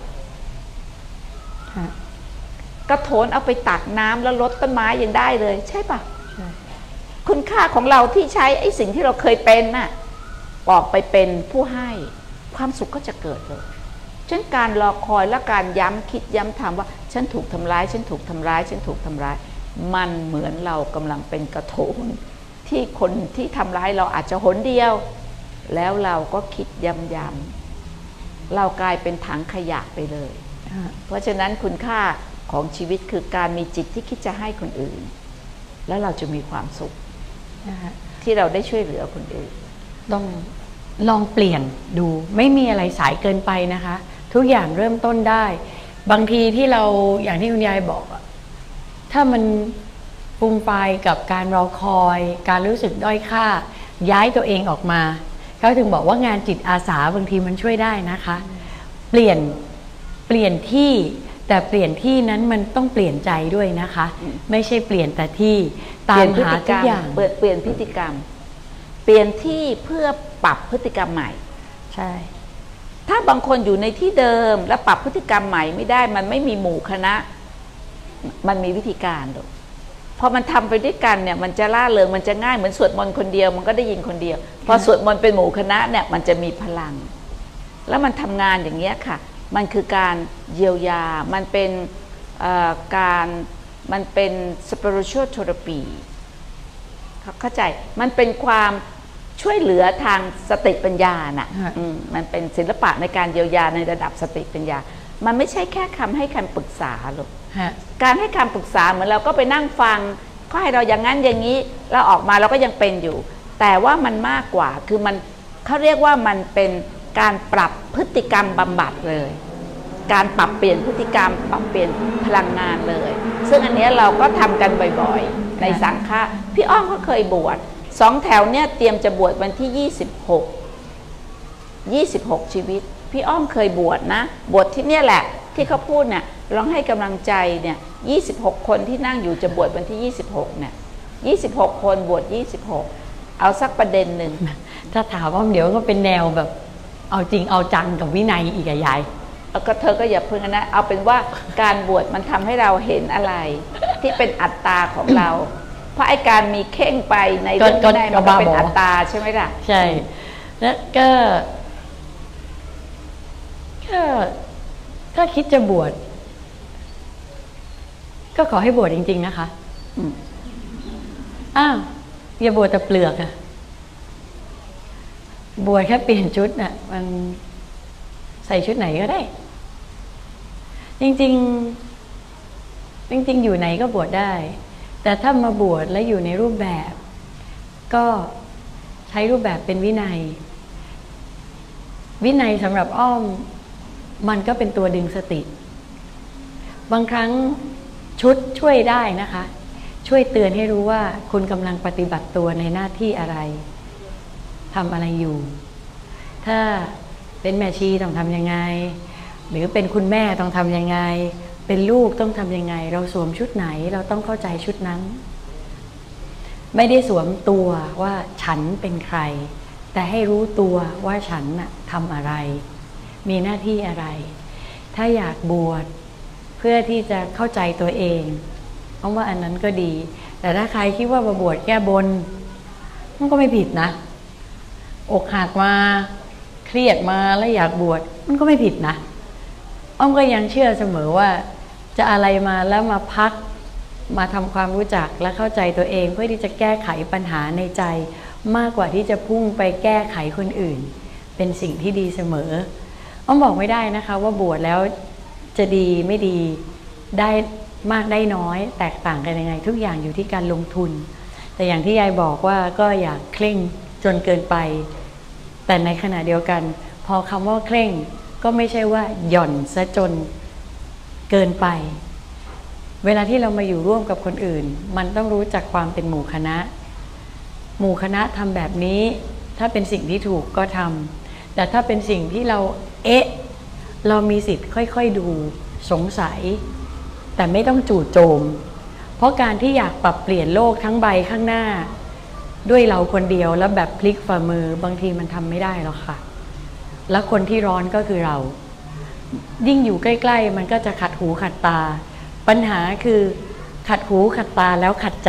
กระโถนเอาไปตักน้ำแล้วลดต้นไม้ยังได้เลยใช่ป่ะคุณค่าของเราที่ใช้ไอ้สิ่งที่เราเคยเป็นน่ะออกไปเป็นผู้ให้ความสุขก็จะเกิดเลยฉะนั้นการรอคอยและการย้ำคิดย้ำทำว่าฉันถูกทำร้ายฉันถูกทำร้ายฉันถูกทำร้ายมันเหมือนเรากำลังเป็นกระโถนที่คนที่ทำร้ายเราอาจจะหนเดียวแล้วเราก็คิดย้ำๆเรากลายเป็นถังขยะไปเลยเพราะฉะนั้นคุณค่าของชีวิตคือการมีจิตที่คิดจะให้คนอื่นแล้วเราจะมีความสุขนะคะที่เราได้ช่วยเหลือคนอื่นต้องลองเปลี่ยนดูไม่มีอะไรสายเกินไปนะคะทุกอย่างเริ่มต้นได้บางทีที่เราอย่างที่คุณยายบอกถ้ามันฟูมฟายกับการรอคอยการรู้สึกด้อยค่าย้ายตัวเองออกมาเขาถึงบอกว่างานจิตอาสาบางทีมันช่วยได้นะคะเปลี่ยนเปลี่ยนที่แต่เปลี่ยนที่นั้นมันต้องเปลี่ยนใจด้วยนะคะไม่ใช่เปลี่ยนแต่ที่ตามหาทุกอย่างเปลี่ยนเปลี่ยนพฤติกรรมเปลี่ยนที่เพื่อปรับพฤติกรรมใหม่ใช่ถ้าบางคนอยู่ในที่เดิมแล้วปรับพฤติกรรมใหม่ไม่ได้มันไม่มีหมู่คณะมันมีวิธีการหรอกพอมันทำไปด้วยกันเนี่ยมันจะล่าเริงมันจะง่ายเหมือนสวดมนต์คนเดียวมันก็ได้ยินคนเดียวพอสวดมนต์เป็นหมู่คณะเนี่ยมันจะมีพลังแล้วมันทำงานอย่างเงี้ยค่ะมันคือการเยียวยามันเป็นการมันเป็น spiritual therapy เข้าใจมันเป็นความช่วยเหลือทางสติปัญญาน่ะมันเป็นศิลปะในการเยียวยาในระดับสติปัญญามันไม่ใช่แค่คำให้คำปรึกษาหรอกการให้คำปรึกษาเหมือนเราก็ไปนั่งฟังเขาให้เราอย่างนั้นอย่างนี้เราออกมาเราก็ยังเป็นอยู่แต่ว่ามันมากกว่าคือมันเขาเรียกว่ามันเป็นการปรับพฤติกรรมบำบัดเลยการปรับเปลี่ยนพฤติกรรมปรับเปลี่ยนพลังงานเลยซึ่งอันนี้เราก็ทำกันบ่อยๆในสังฆะพี่อ้อมก็เคยบวชสองแถวเนี่ยเตรียมจะบวชวันที่ยี่สิบหก ยี่สิบหกชีวิตพี่อ้อมเคยบวชนะบวชที่เนี่ยแหละที่เขาพูดเนี่ยลองให้กำลังใจเนี่ยยี่สิบหกคนที่นั่งอยู่จะบวชวันที่ยี่สิบหกเนี่ยยี่สิบหกคนบวชยี่สิบหกเอาสักประเด็นหนึ่งถ้าถามว่าเดี๋ยวก็เป็นแนวแบบเอาจริงเอาจังกับวินัยอีกใหญ่ก็เธอก็อย่าพึ่งนะเอาเป็นว่าการบวชมันทำให้เราเห็นอะไรที่เป็นอัตตาของเราเพราะไอ้การมีเข่งไปในเรื่องในมันก็เป็นอัตตาใช่ไหมล่ะใช่แล้วก็ก็ถ้าคิดจะบวชก็ขอให้บวชจริงๆนะคะอ้าวอย่าบวชแต่เปลือกอะบวชแค่เปลี่ยนชุดน่ะมันใส่ชุดไหนก็ได้จริงๆจริงๆอยู่ไหนก็บวชได้แต่ถ้ามาบวชแล้วอยู่ในรูปแบบก็ใช้รูปแบบเป็นวินัยวินัยสำหรับอ้อมมันก็เป็นตัวดึงสติบางครั้งชุดช่วยได้นะคะช่วยเตือนให้รู้ว่าคุณกำลังปฏิบัติตัวในหน้าที่อะไรทำอะไรอยู่ถ้าเป็นแม่ชีต้องทำยังไงหรือเป็นคุณแม่ต้องทำยังไงเป็นลูกต้องทำยังไงเราสวมชุดไหนเราต้องเข้าใจชุดนั้นไม่ได้สวมตัวว่าฉันเป็นใครแต่ให้รู้ตัวว่าฉันน่ะทำอะไรมีหน้าที่อะไรถ้าอยากบวชเพื่อที่จะเข้าใจตัวเองเพราะว่าอันนั้นก็ดีแต่ถ้าใครคิดว่ามาบวชแก้บนมันก็ไม่ผิดนะอกหักมาเครียดมาแล้วอยากบวชมันก็ไม่ผิดนะอ้อมก็ยังเชื่อเสมอว่าจะอะไรมาแล้วมาพักมาทำความรู้จักและเข้าใจตัวเองเพื่อที่จะแก้ไขปัญหาในใจมากกว่าที่จะพุ่งไปแก้ไขคนอื่นเป็นสิ่งที่ดีเสมออ้อมบอกไม่ได้นะคะว่าบวชแล้วจะดีไม่ดีได้มากได้น้อยแตกต่างกันยังไงทุกอย่างอยู่ที่การลงทุนแต่อย่างที่ยายบอกว่าก็อย่าเคร่งจนเกินไปแต่ในขณะเดียวกันพอคำว่าเคร่งก็ไม่ใช่ว่าหย่อนซะจนเกินไปเวลาที่เรามาอยู่ร่วมกับคนอื่นมันต้องรู้จักความเป็นหมู่คณะหมู่คณะทำแบบนี้ถ้าเป็นสิ่งที่ถูกก็ทำแต่ถ้าเป็นสิ่งที่เราเอ๊ะเรามีสิทธิ์ค่อยๆดูสงสัยแต่ไม่ต้องจู่โจมเพราะการที่อยากปรับเปลี่ยนโลกทั้งใบข้างหน้าด้วยเราคนเดียวแล้วแบบพลิกฝ่ามือบางทีมันทำไม่ได้หรอกค่ะแล้วคนที่ร้อนก็คือเรายิ่งอยู่ใกล้ๆมันก็จะขัดหูขัดตาปัญหาคือขัดหูขัดตาแล้วขัดใจ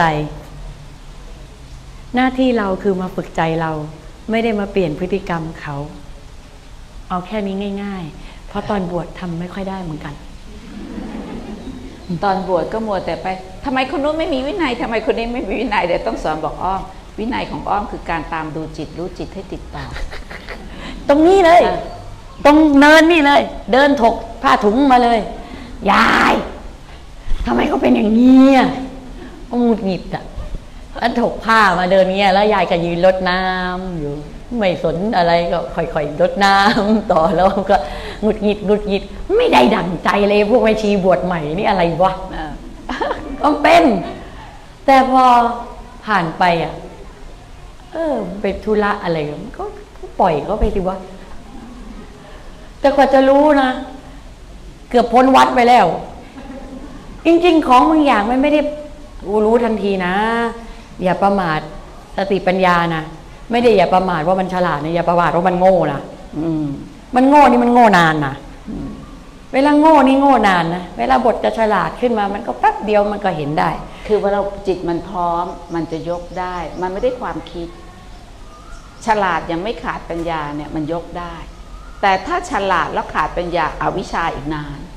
หน้าที่เราคือมาฝึกใจเราไม่ได้มาเปลี่ยนพฤติกรรมเขาเอาแค่นี้ง่ายๆเพราะตอนบวชทำไม่ค่อยได้เหมือนกันตอนบวชก็มัวแต่ไปทำไมคนนู้นไม่มีวินัยทำไมคนนี้ไม่มีวินัยเดี๋ยวต้องสอนบอกอ้อมวินัยของอ้อมคือการตามดูจิตรู้จิตให้ติดต่อตรงนี้เลยตรงเนินนี่เลยเดินถกผ้าถุงมาเลยยายทำไมเขาเป็นอย่างนี้อ่ะก็หงุดหงิดอ่ะแล้วถกผ้ามาเดินเงี้ยแล้วยายก็ยืนรดน้ำอยู่ไม่สนอะไรก็ค่อยๆรดน้ำต่อแล้วก็หงุดหงิดหงุดหงิดไม่ได้ดั่งใจเลยพวกแม่ชีบวชใหม่นี่อะไรวะก็เป็นแต่พอผ่านไปอ่ะเออไปธุระอะไรก็ปล่อยเขาไปสิวะแต่กว่าจะรู้นะเกือบพ้นวัดไปแล้วจริงๆของบางอย่างมันไม่ได้รู้ทันทีนะอย่าประมาทสติปัญญานะไม่ได้อย่าประมาทว่ามันฉลาดนะอย่าประมาทว่ามันโง่นะมันโง่นี่มันโง่นานนะเวลาโง่นี่โง่นานนะเวลาบทจะฉลาดขึ้นมามันก็แป๊บเดียวมันก็เห็นได้คือว่าเราจิตมันพร้อมมันจะยกได้มันไม่ได้ความคิดฉลาดยังไม่ขาดปัญญาเนี่ยมันยกได้แต่ถ้าฉลาดแล้วขาดปัญญาอวิชชาอีกนาน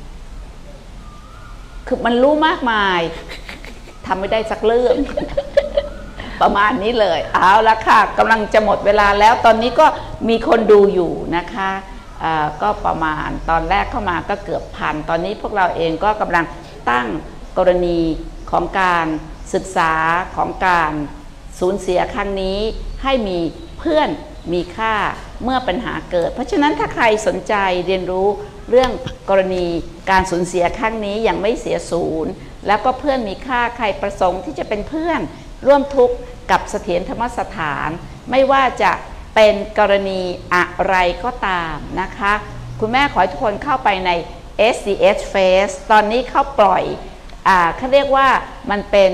คือมันรู้มากมายทำไม่ได้สักเรื่อง ประมาณนี้เลยเอาละค่ะกำลังจะหมดเวลาแล้วตอนนี้ก็มีคนดูอยู่นะคะก็ประมาณตอนแรกเข้ามาก็เกือบพันตอนนี้พวกเราเองก็กำลังตั้งกรณีของการศึกษาของการสูญเสียครั้งนี้ให้มีเพื่อนมีค่าเมื่อปัญหาเกิดเพราะฉะนั้นถ้าใครสนใจเรียนรู้เรื่องกรณีการสูญเสียครั้งนี้อย่างไม่เสียศูนย์แล้วก็เพื่อนมีค่าใครประสงค์ที่จะเป็นเพื่อนร่วมทุกข์กับเสถียรธรรมสถานไม่ว่าจะเป็นกรณีอะไรก็ตามนะคะคุณแม่ขอให้ทุกคนเข้าไปใน เอส ซี เอช Face ตอนนี้เขาปล่อยอ่าเขาเรียกว่ามันเป็น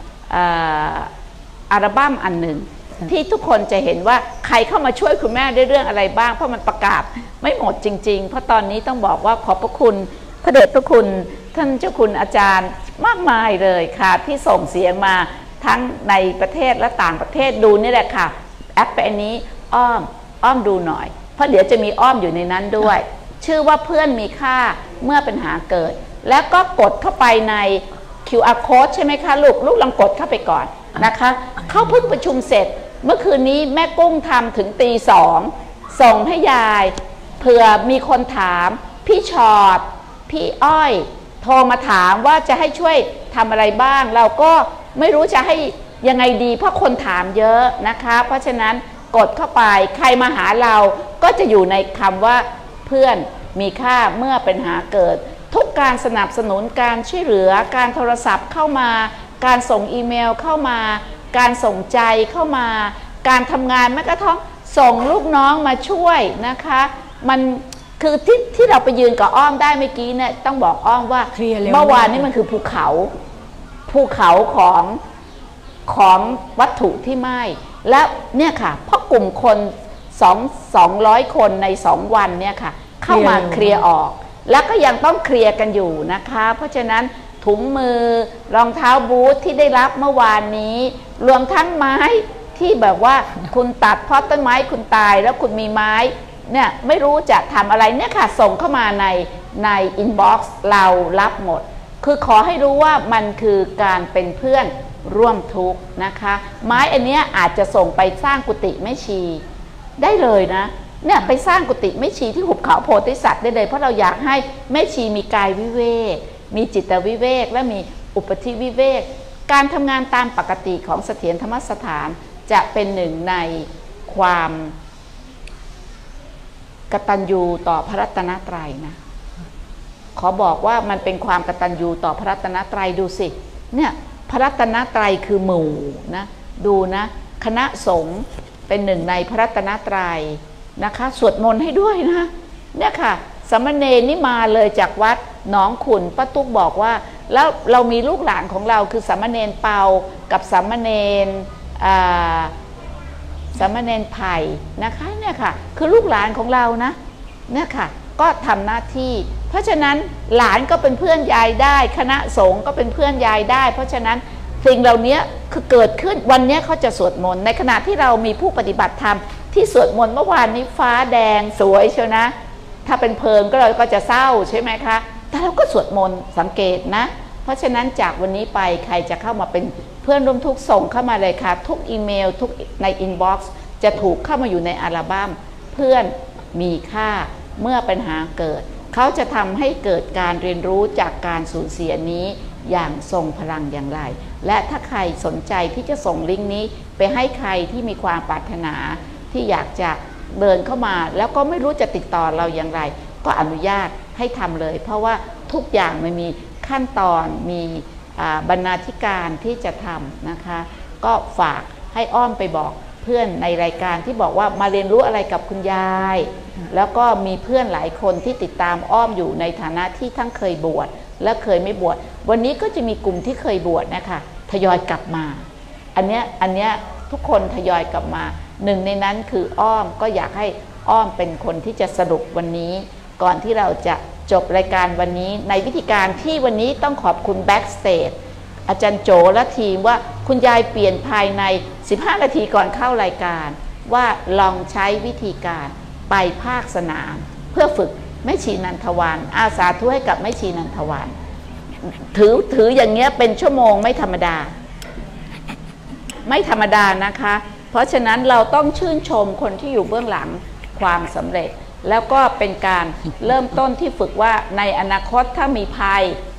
อัลบั้มอันหนึ่งที่ทุกคนจะเห็นว่าใครเข้ามาช่วยคุณแม่ได้เรื่องอะไรบ้างเพราะมันประกาศไม่หมดจริงๆเพราะตอนนี้ต้องบอกว่าขอบพระคุณพระเดชพระคุณท่านเจ้าคุณอาจารย์มากมายเลยค่ะที่ส่งเสียงมาทั้งในประเทศและต่างประเทศดูนี่แหละค่ะแอปอันนี้อ้อมอ้อมดูหน่อยเพราะเดี๋ยวจะมีอ้อมอยู่ในนั้นด้วยชื่อว่าเพื่อนมีค่าเมื่อปัญหาเกิดแล้วก็กดเข้าไปใน คิว อาร์ Code ใช่ไหมคะลูกลูกลองกดเข้าไปก่อนนะคะเขาเพิ่งประชุมเสร็จเมื่อคืนนี้แม่กุ้งทำถึงตีสองส่งให้ยายเผื่อมีคนถามพี่ชอดพี่อ้อยโทรมาถามว่าจะให้ช่วยทำอะไรบ้างเราก็ไม่รู้จะให้ยังไงดีเพราะคนถามเยอะนะคะเพราะฉะนั้นกดเข้าไปใครมาหาเราก็จะอยู่ในคำว่าเพื่อนมีค่าเมื่อปัญหาเกิดทุกการสนับสนุนการช่วยเหลือการโทรศัพท์เข้ามาการส่งอีเมลเข้ามาการส่งใจเข้ามาการทำงานแม้กระทั่งส่งลูกน้องมาช่วยนะคะมันคือที่ที่เราไปยืนกับอ้อมได้เมื่อกี้เนี่ยต้องบอกอ้อมว่าเมื่อวานนี้มันคือภูเขาภูเขาของของวัตถุที่ไหม้แล้วเนี่ยค่ะเพราะกลุ่มคนสองสองร้อยคนในสองวันเนี่ยค่ะเข้ามาเคลียร์ออกแล้วก็ยังต้องเคลียร์กันอยู่นะคะเพราะฉะนั้นถุงมือรองเท้าบูทที่ได้รับเมื่อวานนี้รวมทั้งไม้ที่แบบว่าคุณตัดเพราะต้นไม้คุณตายแล้วคุณมีไม้เนี่ยไม่รู้จะทำอะไรเนี่ยค่ะส่งเข้ามาในในอินบ็อกซ์เรารับหมดคือขอให้รู้ว่ามันคือการเป็นเพื่อนร่วมทุกข์นะคะไม้อันเนี้ยอาจจะส่งไปสร้างกุฏิแม่ชีได้เลยนะเนี่ยไปสร้างกุฏิแม่ชีที่หุบเขาโพธิสัตว์ได้เลยเพราะเราอยากให้แม่ชีมีกายวิเวกมีจิตวิเวกและมีอุปธิวิเวกการทำงานตามปกติของเสถียรธรรมสถานจะเป็นหนึ่งในความกตัญญูต่อพระรัตนตรัยนะขอบอกว่ามันเป็นความกตัญญูต่อพระรัตนตรัยดูสิเนี่ยพระรัตนตรัยคือหมู่นะดูนะคณะสงฆ์เป็นหนึ่งในพระรัตนตรัยนะคะสวดมนต์ให้ด้วยนะเนี่ยค่ะสามเณรนี่มาเลยจากวัดหนองขุ่นป้าตุ๊กบอกว่าแล้วเรามีลูกหลานของเราคือสามเณรเปากับสามเณรสามเณรไผ่นะคะเนี่ยค่ะคือลูกหลานของเรานะเนี่ยค่ะก็ทำหน้าที่เพราะฉะนั้นหลานก็เป็นเพื่อนยายได้คณะสงฆ์ก็เป็นเพื่อนยายได้เพราะฉะนั้นสิ่งเหล่านี้คือเกิดขึ้นวันนี้เขาจะสวดมนต์ในขณะที่เรามีผู้ปฏิบัติธรรมที่สวดมนต์เมื่อวานนี้ฟ้าแดงสวยเชียวนะถ้าเป็นเพลิงก็เราก็จะเศร้าใช่ไหมคะแต่เราก็สวดมนต์สังเกตนะเพราะฉะนั้นจากวันนี้ไปใครจะเข้ามาเป็นเพื่อนร่วมทุกข์ส่งเข้ามาเลยค่ะทุกอีเมลทุกในอินบ็อกซ์จะถูกเข้ามาอยู่ในอัลบั้มเพื่อนมีค่าเมื่อปัญหาเกิดเขาจะทำให้เกิดการเรียนรู้จากการสูญเสียนี้อย่างทรงพลังอย่างไรและถ้าใครสนใจที่จะส่งลิงก์นี้ไปให้ใครที่มีความปรารถนาที่อยากจะเดินเข้ามาแล้วก็ไม่รู้จะติดต่อเราอย่างไรก็อนุญาตให้ทำเลยเพราะว่าทุกอย่างมันมีขั้นตอนมีบรรณาธิการที่จะทำนะคะก็ฝากให้อ้อมไปบอกเพื่อนในรายการที่บอกว่ามาเรียนรู้อะไรกับคุณยายแล้วก็มีเพื่อนหลายคนที่ติดตามอ้อมอยู่ในฐานะที่ทั้งเคยบวชและเคยไม่บวชวันนี้ก็จะมีกลุ่มที่เคยบวชนะคะทยอยกลับมาอันเนี้ยอันเนี้ยทุกคนทยอยกลับมาหนึ่งในนั้นคืออ้อมก็อยากให้อ้อมเป็นคนที่จะสรุปวันนี้ก่อนที่เราจะจบรายการวันนี้ในวิธีการที่วันนี้ต้องขอบคุณ Backstage อาจารย์โจและทีมว่าคุณยายเปลี่ยนภายในสิบห้านาทีก่อนเข้ารายการว่าลองใช้วิธีการไปภาคสนามเพื่อฝึกแม่ชีนันทวรรณอาสาทุให้กับแม่ชีนันทวรรณถือถืออย่างเงี้ยเป็นชั่วโมงไม่ธรรมดาไม่ธรรมดานะคะเพราะฉะนั้นเราต้องชื่นชมคนที่อยู่เบื้องหลังความสำเร็จแล้วก็เป็นการเริ่มต้นที่ฝึกว่าในอนาคตถ้ามีภัย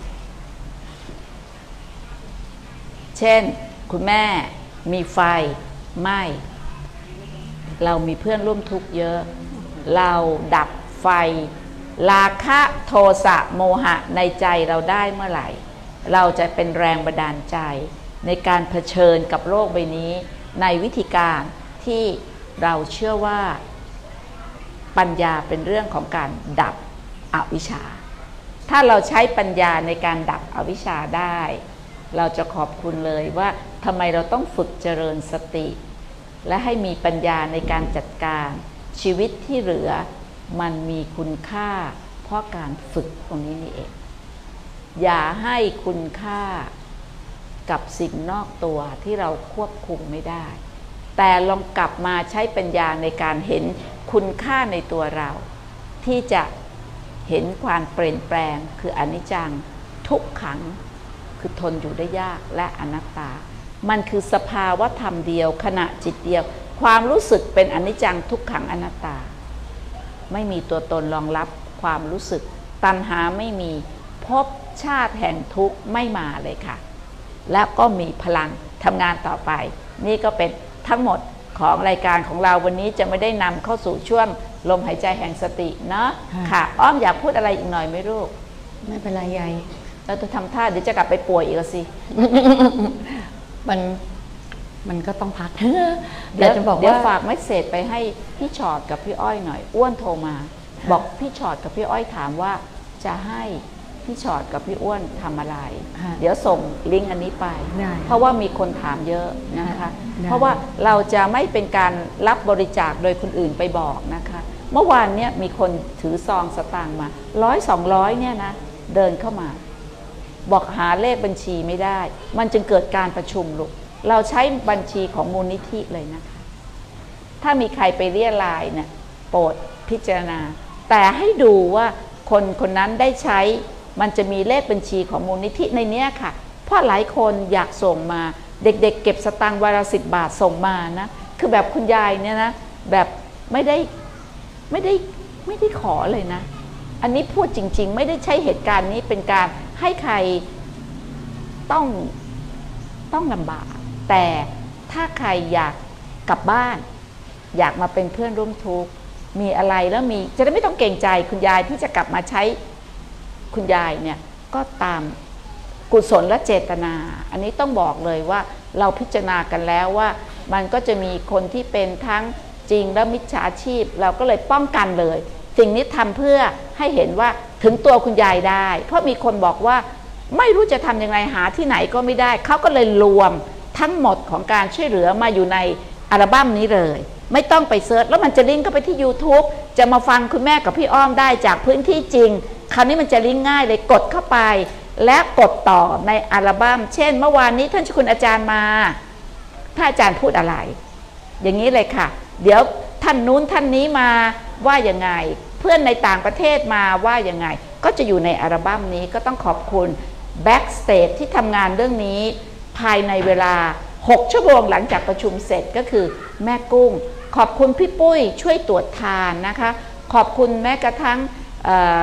เช่นคุณแม่มีไฟไหม้เรามีเพื่อนร่วมทุกข์เยอะเราดับไฟราคะโทสะโมหะในใจเราได้เมื่อไหร่เราจะเป็นแรงบันดาลใจในการเผชิญกับโลกใบนี้ในวิธีการที่เราเชื่อว่าปัญญาเป็นเรื่องของการดับอวิชชาถ้าเราใช้ปัญญาในการดับอวิชชาได้เราจะขอบคุณเลยว่าทำไมเราต้องฝึกเจริญสติและให้มีปัญญาในการจัดการชีวิตที่เหลือมันมีคุณค่าเพราะการฝึกตรงนี้นี่เองอย่าให้คุณค่ากับสิ่งนอกตัวที่เราควบคุมไม่ได้แต่ลองกลับมาใช้ปัญญาในการเห็นคุณค่าในตัวเราที่จะเห็นความเปลี่ยนแปลงคืออนิจจังทุกขังคือทนอยู่ได้ยากและอนัตตามันคือสภาวะธรรมเดียวขณะจิตเดียวความรู้สึกเป็นอนิจจังทุกขังอนัตตาไม่มีตัวตนรองรับความรู้สึกตัณหาไม่มีภพชาติแห่งทุกข์ไม่มาเลยค่ะและก็มีพลังทำงานต่อไปนี่ก็เป็นทั้งหมดของรายการของเราวันนี้จะไม่ได้นำเข้าสู่ช่วงลมหายใจแห่งสติเนาะค่ะอ้อมอยากพูดอะไรอีกหน่อยไหมลูกไม่เป็นไรยายเราจะทำท่าเดี๋ยวจะกลับไปป่วยอีกสิมันมันก็ต้องพักเดี๋ยวจะบอกว่าฝากเมสเสจไปให้พี่ชอดกับพี่อ้อยหน่อยอ้วนโทรมาบอกพี่ชอดกับพี่อ้อยถามว่าจะให้พี่ชอดกับพี่อ้วนทำอะไรเดี๋ยวส่งลิงก์อันนี้ไปเพราะว่ามีคนถามเยอะนะคะเพราะว่าเราจะไม่เป็นการรับบริจาคโดยคนอื่นไปบอกนะคะเมื่อวานเนี้ยมีคนถือซองสตางค์มาร้อยสองร้อยเนี่ยนะเดินเข้ามาบอกหาเลขบัญชีไม่ได้มันจึงเกิดการประชุมลูกเราใช้บัญชีของมูลนิธิเลยนะคะถ้ามีใครไปเรียรายเนี่ยโปรดพิจารณาแต่ให้ดูว่าคนคนนั้นได้ใช้มันจะมีเลขบัญชีของมูลนิธิในนี้ค่ะเพราะหลายคนอยากส่งมาเด็กๆ เ, เก็บสตางค์วันละสิบบาทส่งมานะคือแบบคุณยายเนี่ยนะแบบไม่ได้ไม่ได้ไม่ได้ขอเลยนะอันนี้พูดจริงๆไม่ได้ใช้เหตุการณ์นี้เป็นการให้ใครต้องต้องลำบากแต่ถ้าใครอยากกลับบ้านอยากมาเป็นเพื่อนร่วมทุกข์มีอะไรแล้วมีจะได้ไม่ต้องเกรงใจคุณยายที่จะกลับมาใช้คุณยายเนี่ยก็ตามกุศลและเจตนาอันนี้ต้องบอกเลยว่าเราพิจารณากันแล้วว่ามันก็จะมีคนที่เป็นทั้งจริงและมิจฉาชีพเราก็เลยป้องกันเลยสิ่งนี้ทำเพื่อให้เห็นว่าถึงตัวคุณยายได้เพราะมีคนบอกว่าไม่รู้จะทำยังไงหาที่ไหนก็ไม่ได้เขาก็เลยรวมทั้งหมดของการช่วยเหลือมาอยู่ในอัลบั้มนี้เลยไม่ต้องไปเซิร์ชแล้วมันจะลิงก์เข้าไปที่ ยูทูบ จะมาฟังคุณแม่กับพี่อ้อมได้จากพื้นที่จริงคราวนี้มันจะลิงก์ง่ายเลยกดเข้าไปและกดต่อในอัลบั้มเช่นเมื่อวานนี้ท่านเจ้าคุณอาจารย์มาถ้าอาจารย์พูดอะไรอย่างนี้เลยค่ะเดี๋ยวท่านนู้นท่านนี้มาว่ายังไงเพื่อนในต่างประเทศมาว่ายังไงก็จะอยู่ในอัลบั้มนี้ก็ต้องขอบคุณ Backstage ที่ทำงานเรื่องนี้ภายในเวลาหกชั่วโมงหลังจากประชุมเสร็จก็คือแม่กุ้งขอบคุณพี่ปุ้ยช่วยตรวจทานนะคะขอบคุณแม้กระทั่ง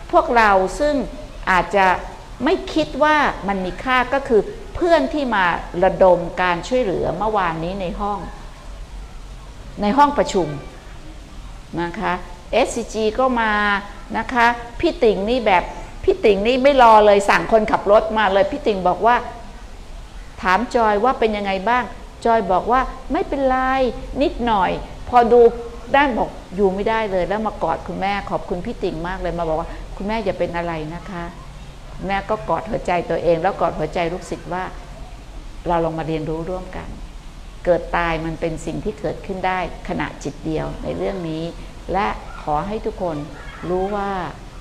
พวกเราซึ่งอาจจะไม่คิดว่ามันมีค่าก็คือเพื่อนที่มาระดมการช่วยเหลือเมื่อวานนี้ในห้องในห้องประชุมนะคะ เอส ซี จี ก็มานะคะพี่ติ่งนี่แบบพี่ติ่งนี่ไม่รอเลยสั่งคนขับรถมาเลยพี่ติ่งบอกว่าถามจอยว่าเป็นยังไงบ้างจอยบอกว่าไม่เป็นไรนิดหน่อยพอดูด้านบอกอยู่ไม่ได้เลยแล้วมากอดคุณแม่ขอบคุณพี่ติ่งมากเลยมาบอกว่าคุณแม่อย่าเป็นอะไรนะคะแม่ก็กอดหัวใจตัวเองแล้วกอดหัวใจลูกศิษย์ว่าเราลองมาเรียนรู้ร่วมกันเกิดตายมันเป็นสิ่งที่เกิดขึ้นได้ขณะจิตเดียวในเรื่องนี้และขอให้ทุกคนรู้ว่า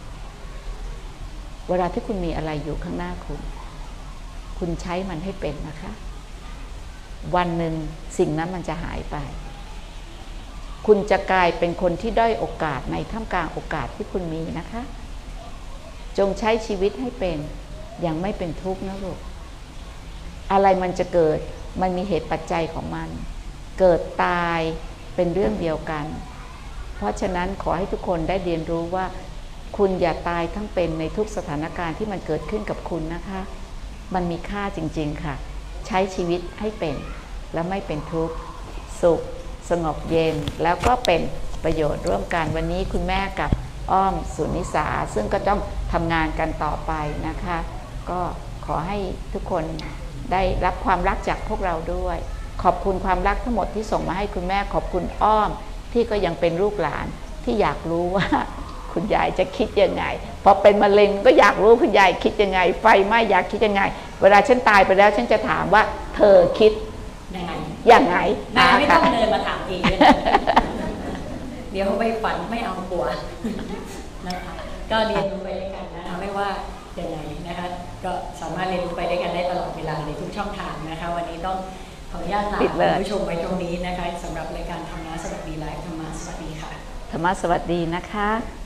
เวลาที่คุณมีอะไรอยู่ข้างหน้าคุณคุณใช้มันให้เป็นนะคะวันหนึ่งสิ่งนั้นมันจะหายไปคุณจะกลายเป็นคนที่ด้อยโอกาสในท่ามกลางโอกาสที่คุณมีนะคะจงใช้ชีวิตให้เป็นอย่างไม่เป็นทุกข์นะลูกอะไรมันจะเกิดมันมีเหตุปัจจัยของมันเกิดตายเป็นเรื่องเดียวกันเพราะฉะนั้นขอให้ทุกคนได้เรียนรู้ว่าคุณอย่าตายทั้งเป็นในทุกสถานการณ์ที่มันเกิดขึ้นกับคุณนะคะมันมีค่าจริงๆค่ะใช้ชีวิตให้เป็นและไม่เป็นทุกข์สุขสงบเย็นแล้วก็เป็นประโยชน์ร่วมกันวันนี้คุณแม่กับอ้อมสุนิสาซึ่งก็ต้องทำงานกันต่อไปนะคะก็ขอให้ทุกคนได้รับความรักจากพวกเราด้วยขอบคุณความรักทั้งหมดที่ส่งมาให้คุณแม่ขอบคุณอ้อมที่ก็ยังเป็นลูกหลานที่อยากรู้ว่าคุณยายจะคิดยังไงพอเป็นมะเร็งก็อยากรู้คุณยายคิดยังไงไฟไหม้อยากคิดยังไงเวลาฉันตายไปแล้วฉันจะถามว่าเธอคิดยังไงยังไงแม่ไม่ต้องเดินมาถามเองเดี๋ยวไปฝันไม่เอากลัวนะคะก็เรียนรู้ไปด้วยกันนะคะไม่ว่ายังไงนะคะก็สามารถเรียนรู้ไปด้วยกันได้ตลอดเวลาในทุกช่องทางนะคะวันนี้ต้องขออนุญาตลาคุณผู้ชมไว้ตรงนี้นะคะสำหรับรายการธรรมะสวัสดีไลฟ์ธรรมะสวัสดีค่ะธรรมะสวัสดีนะคะ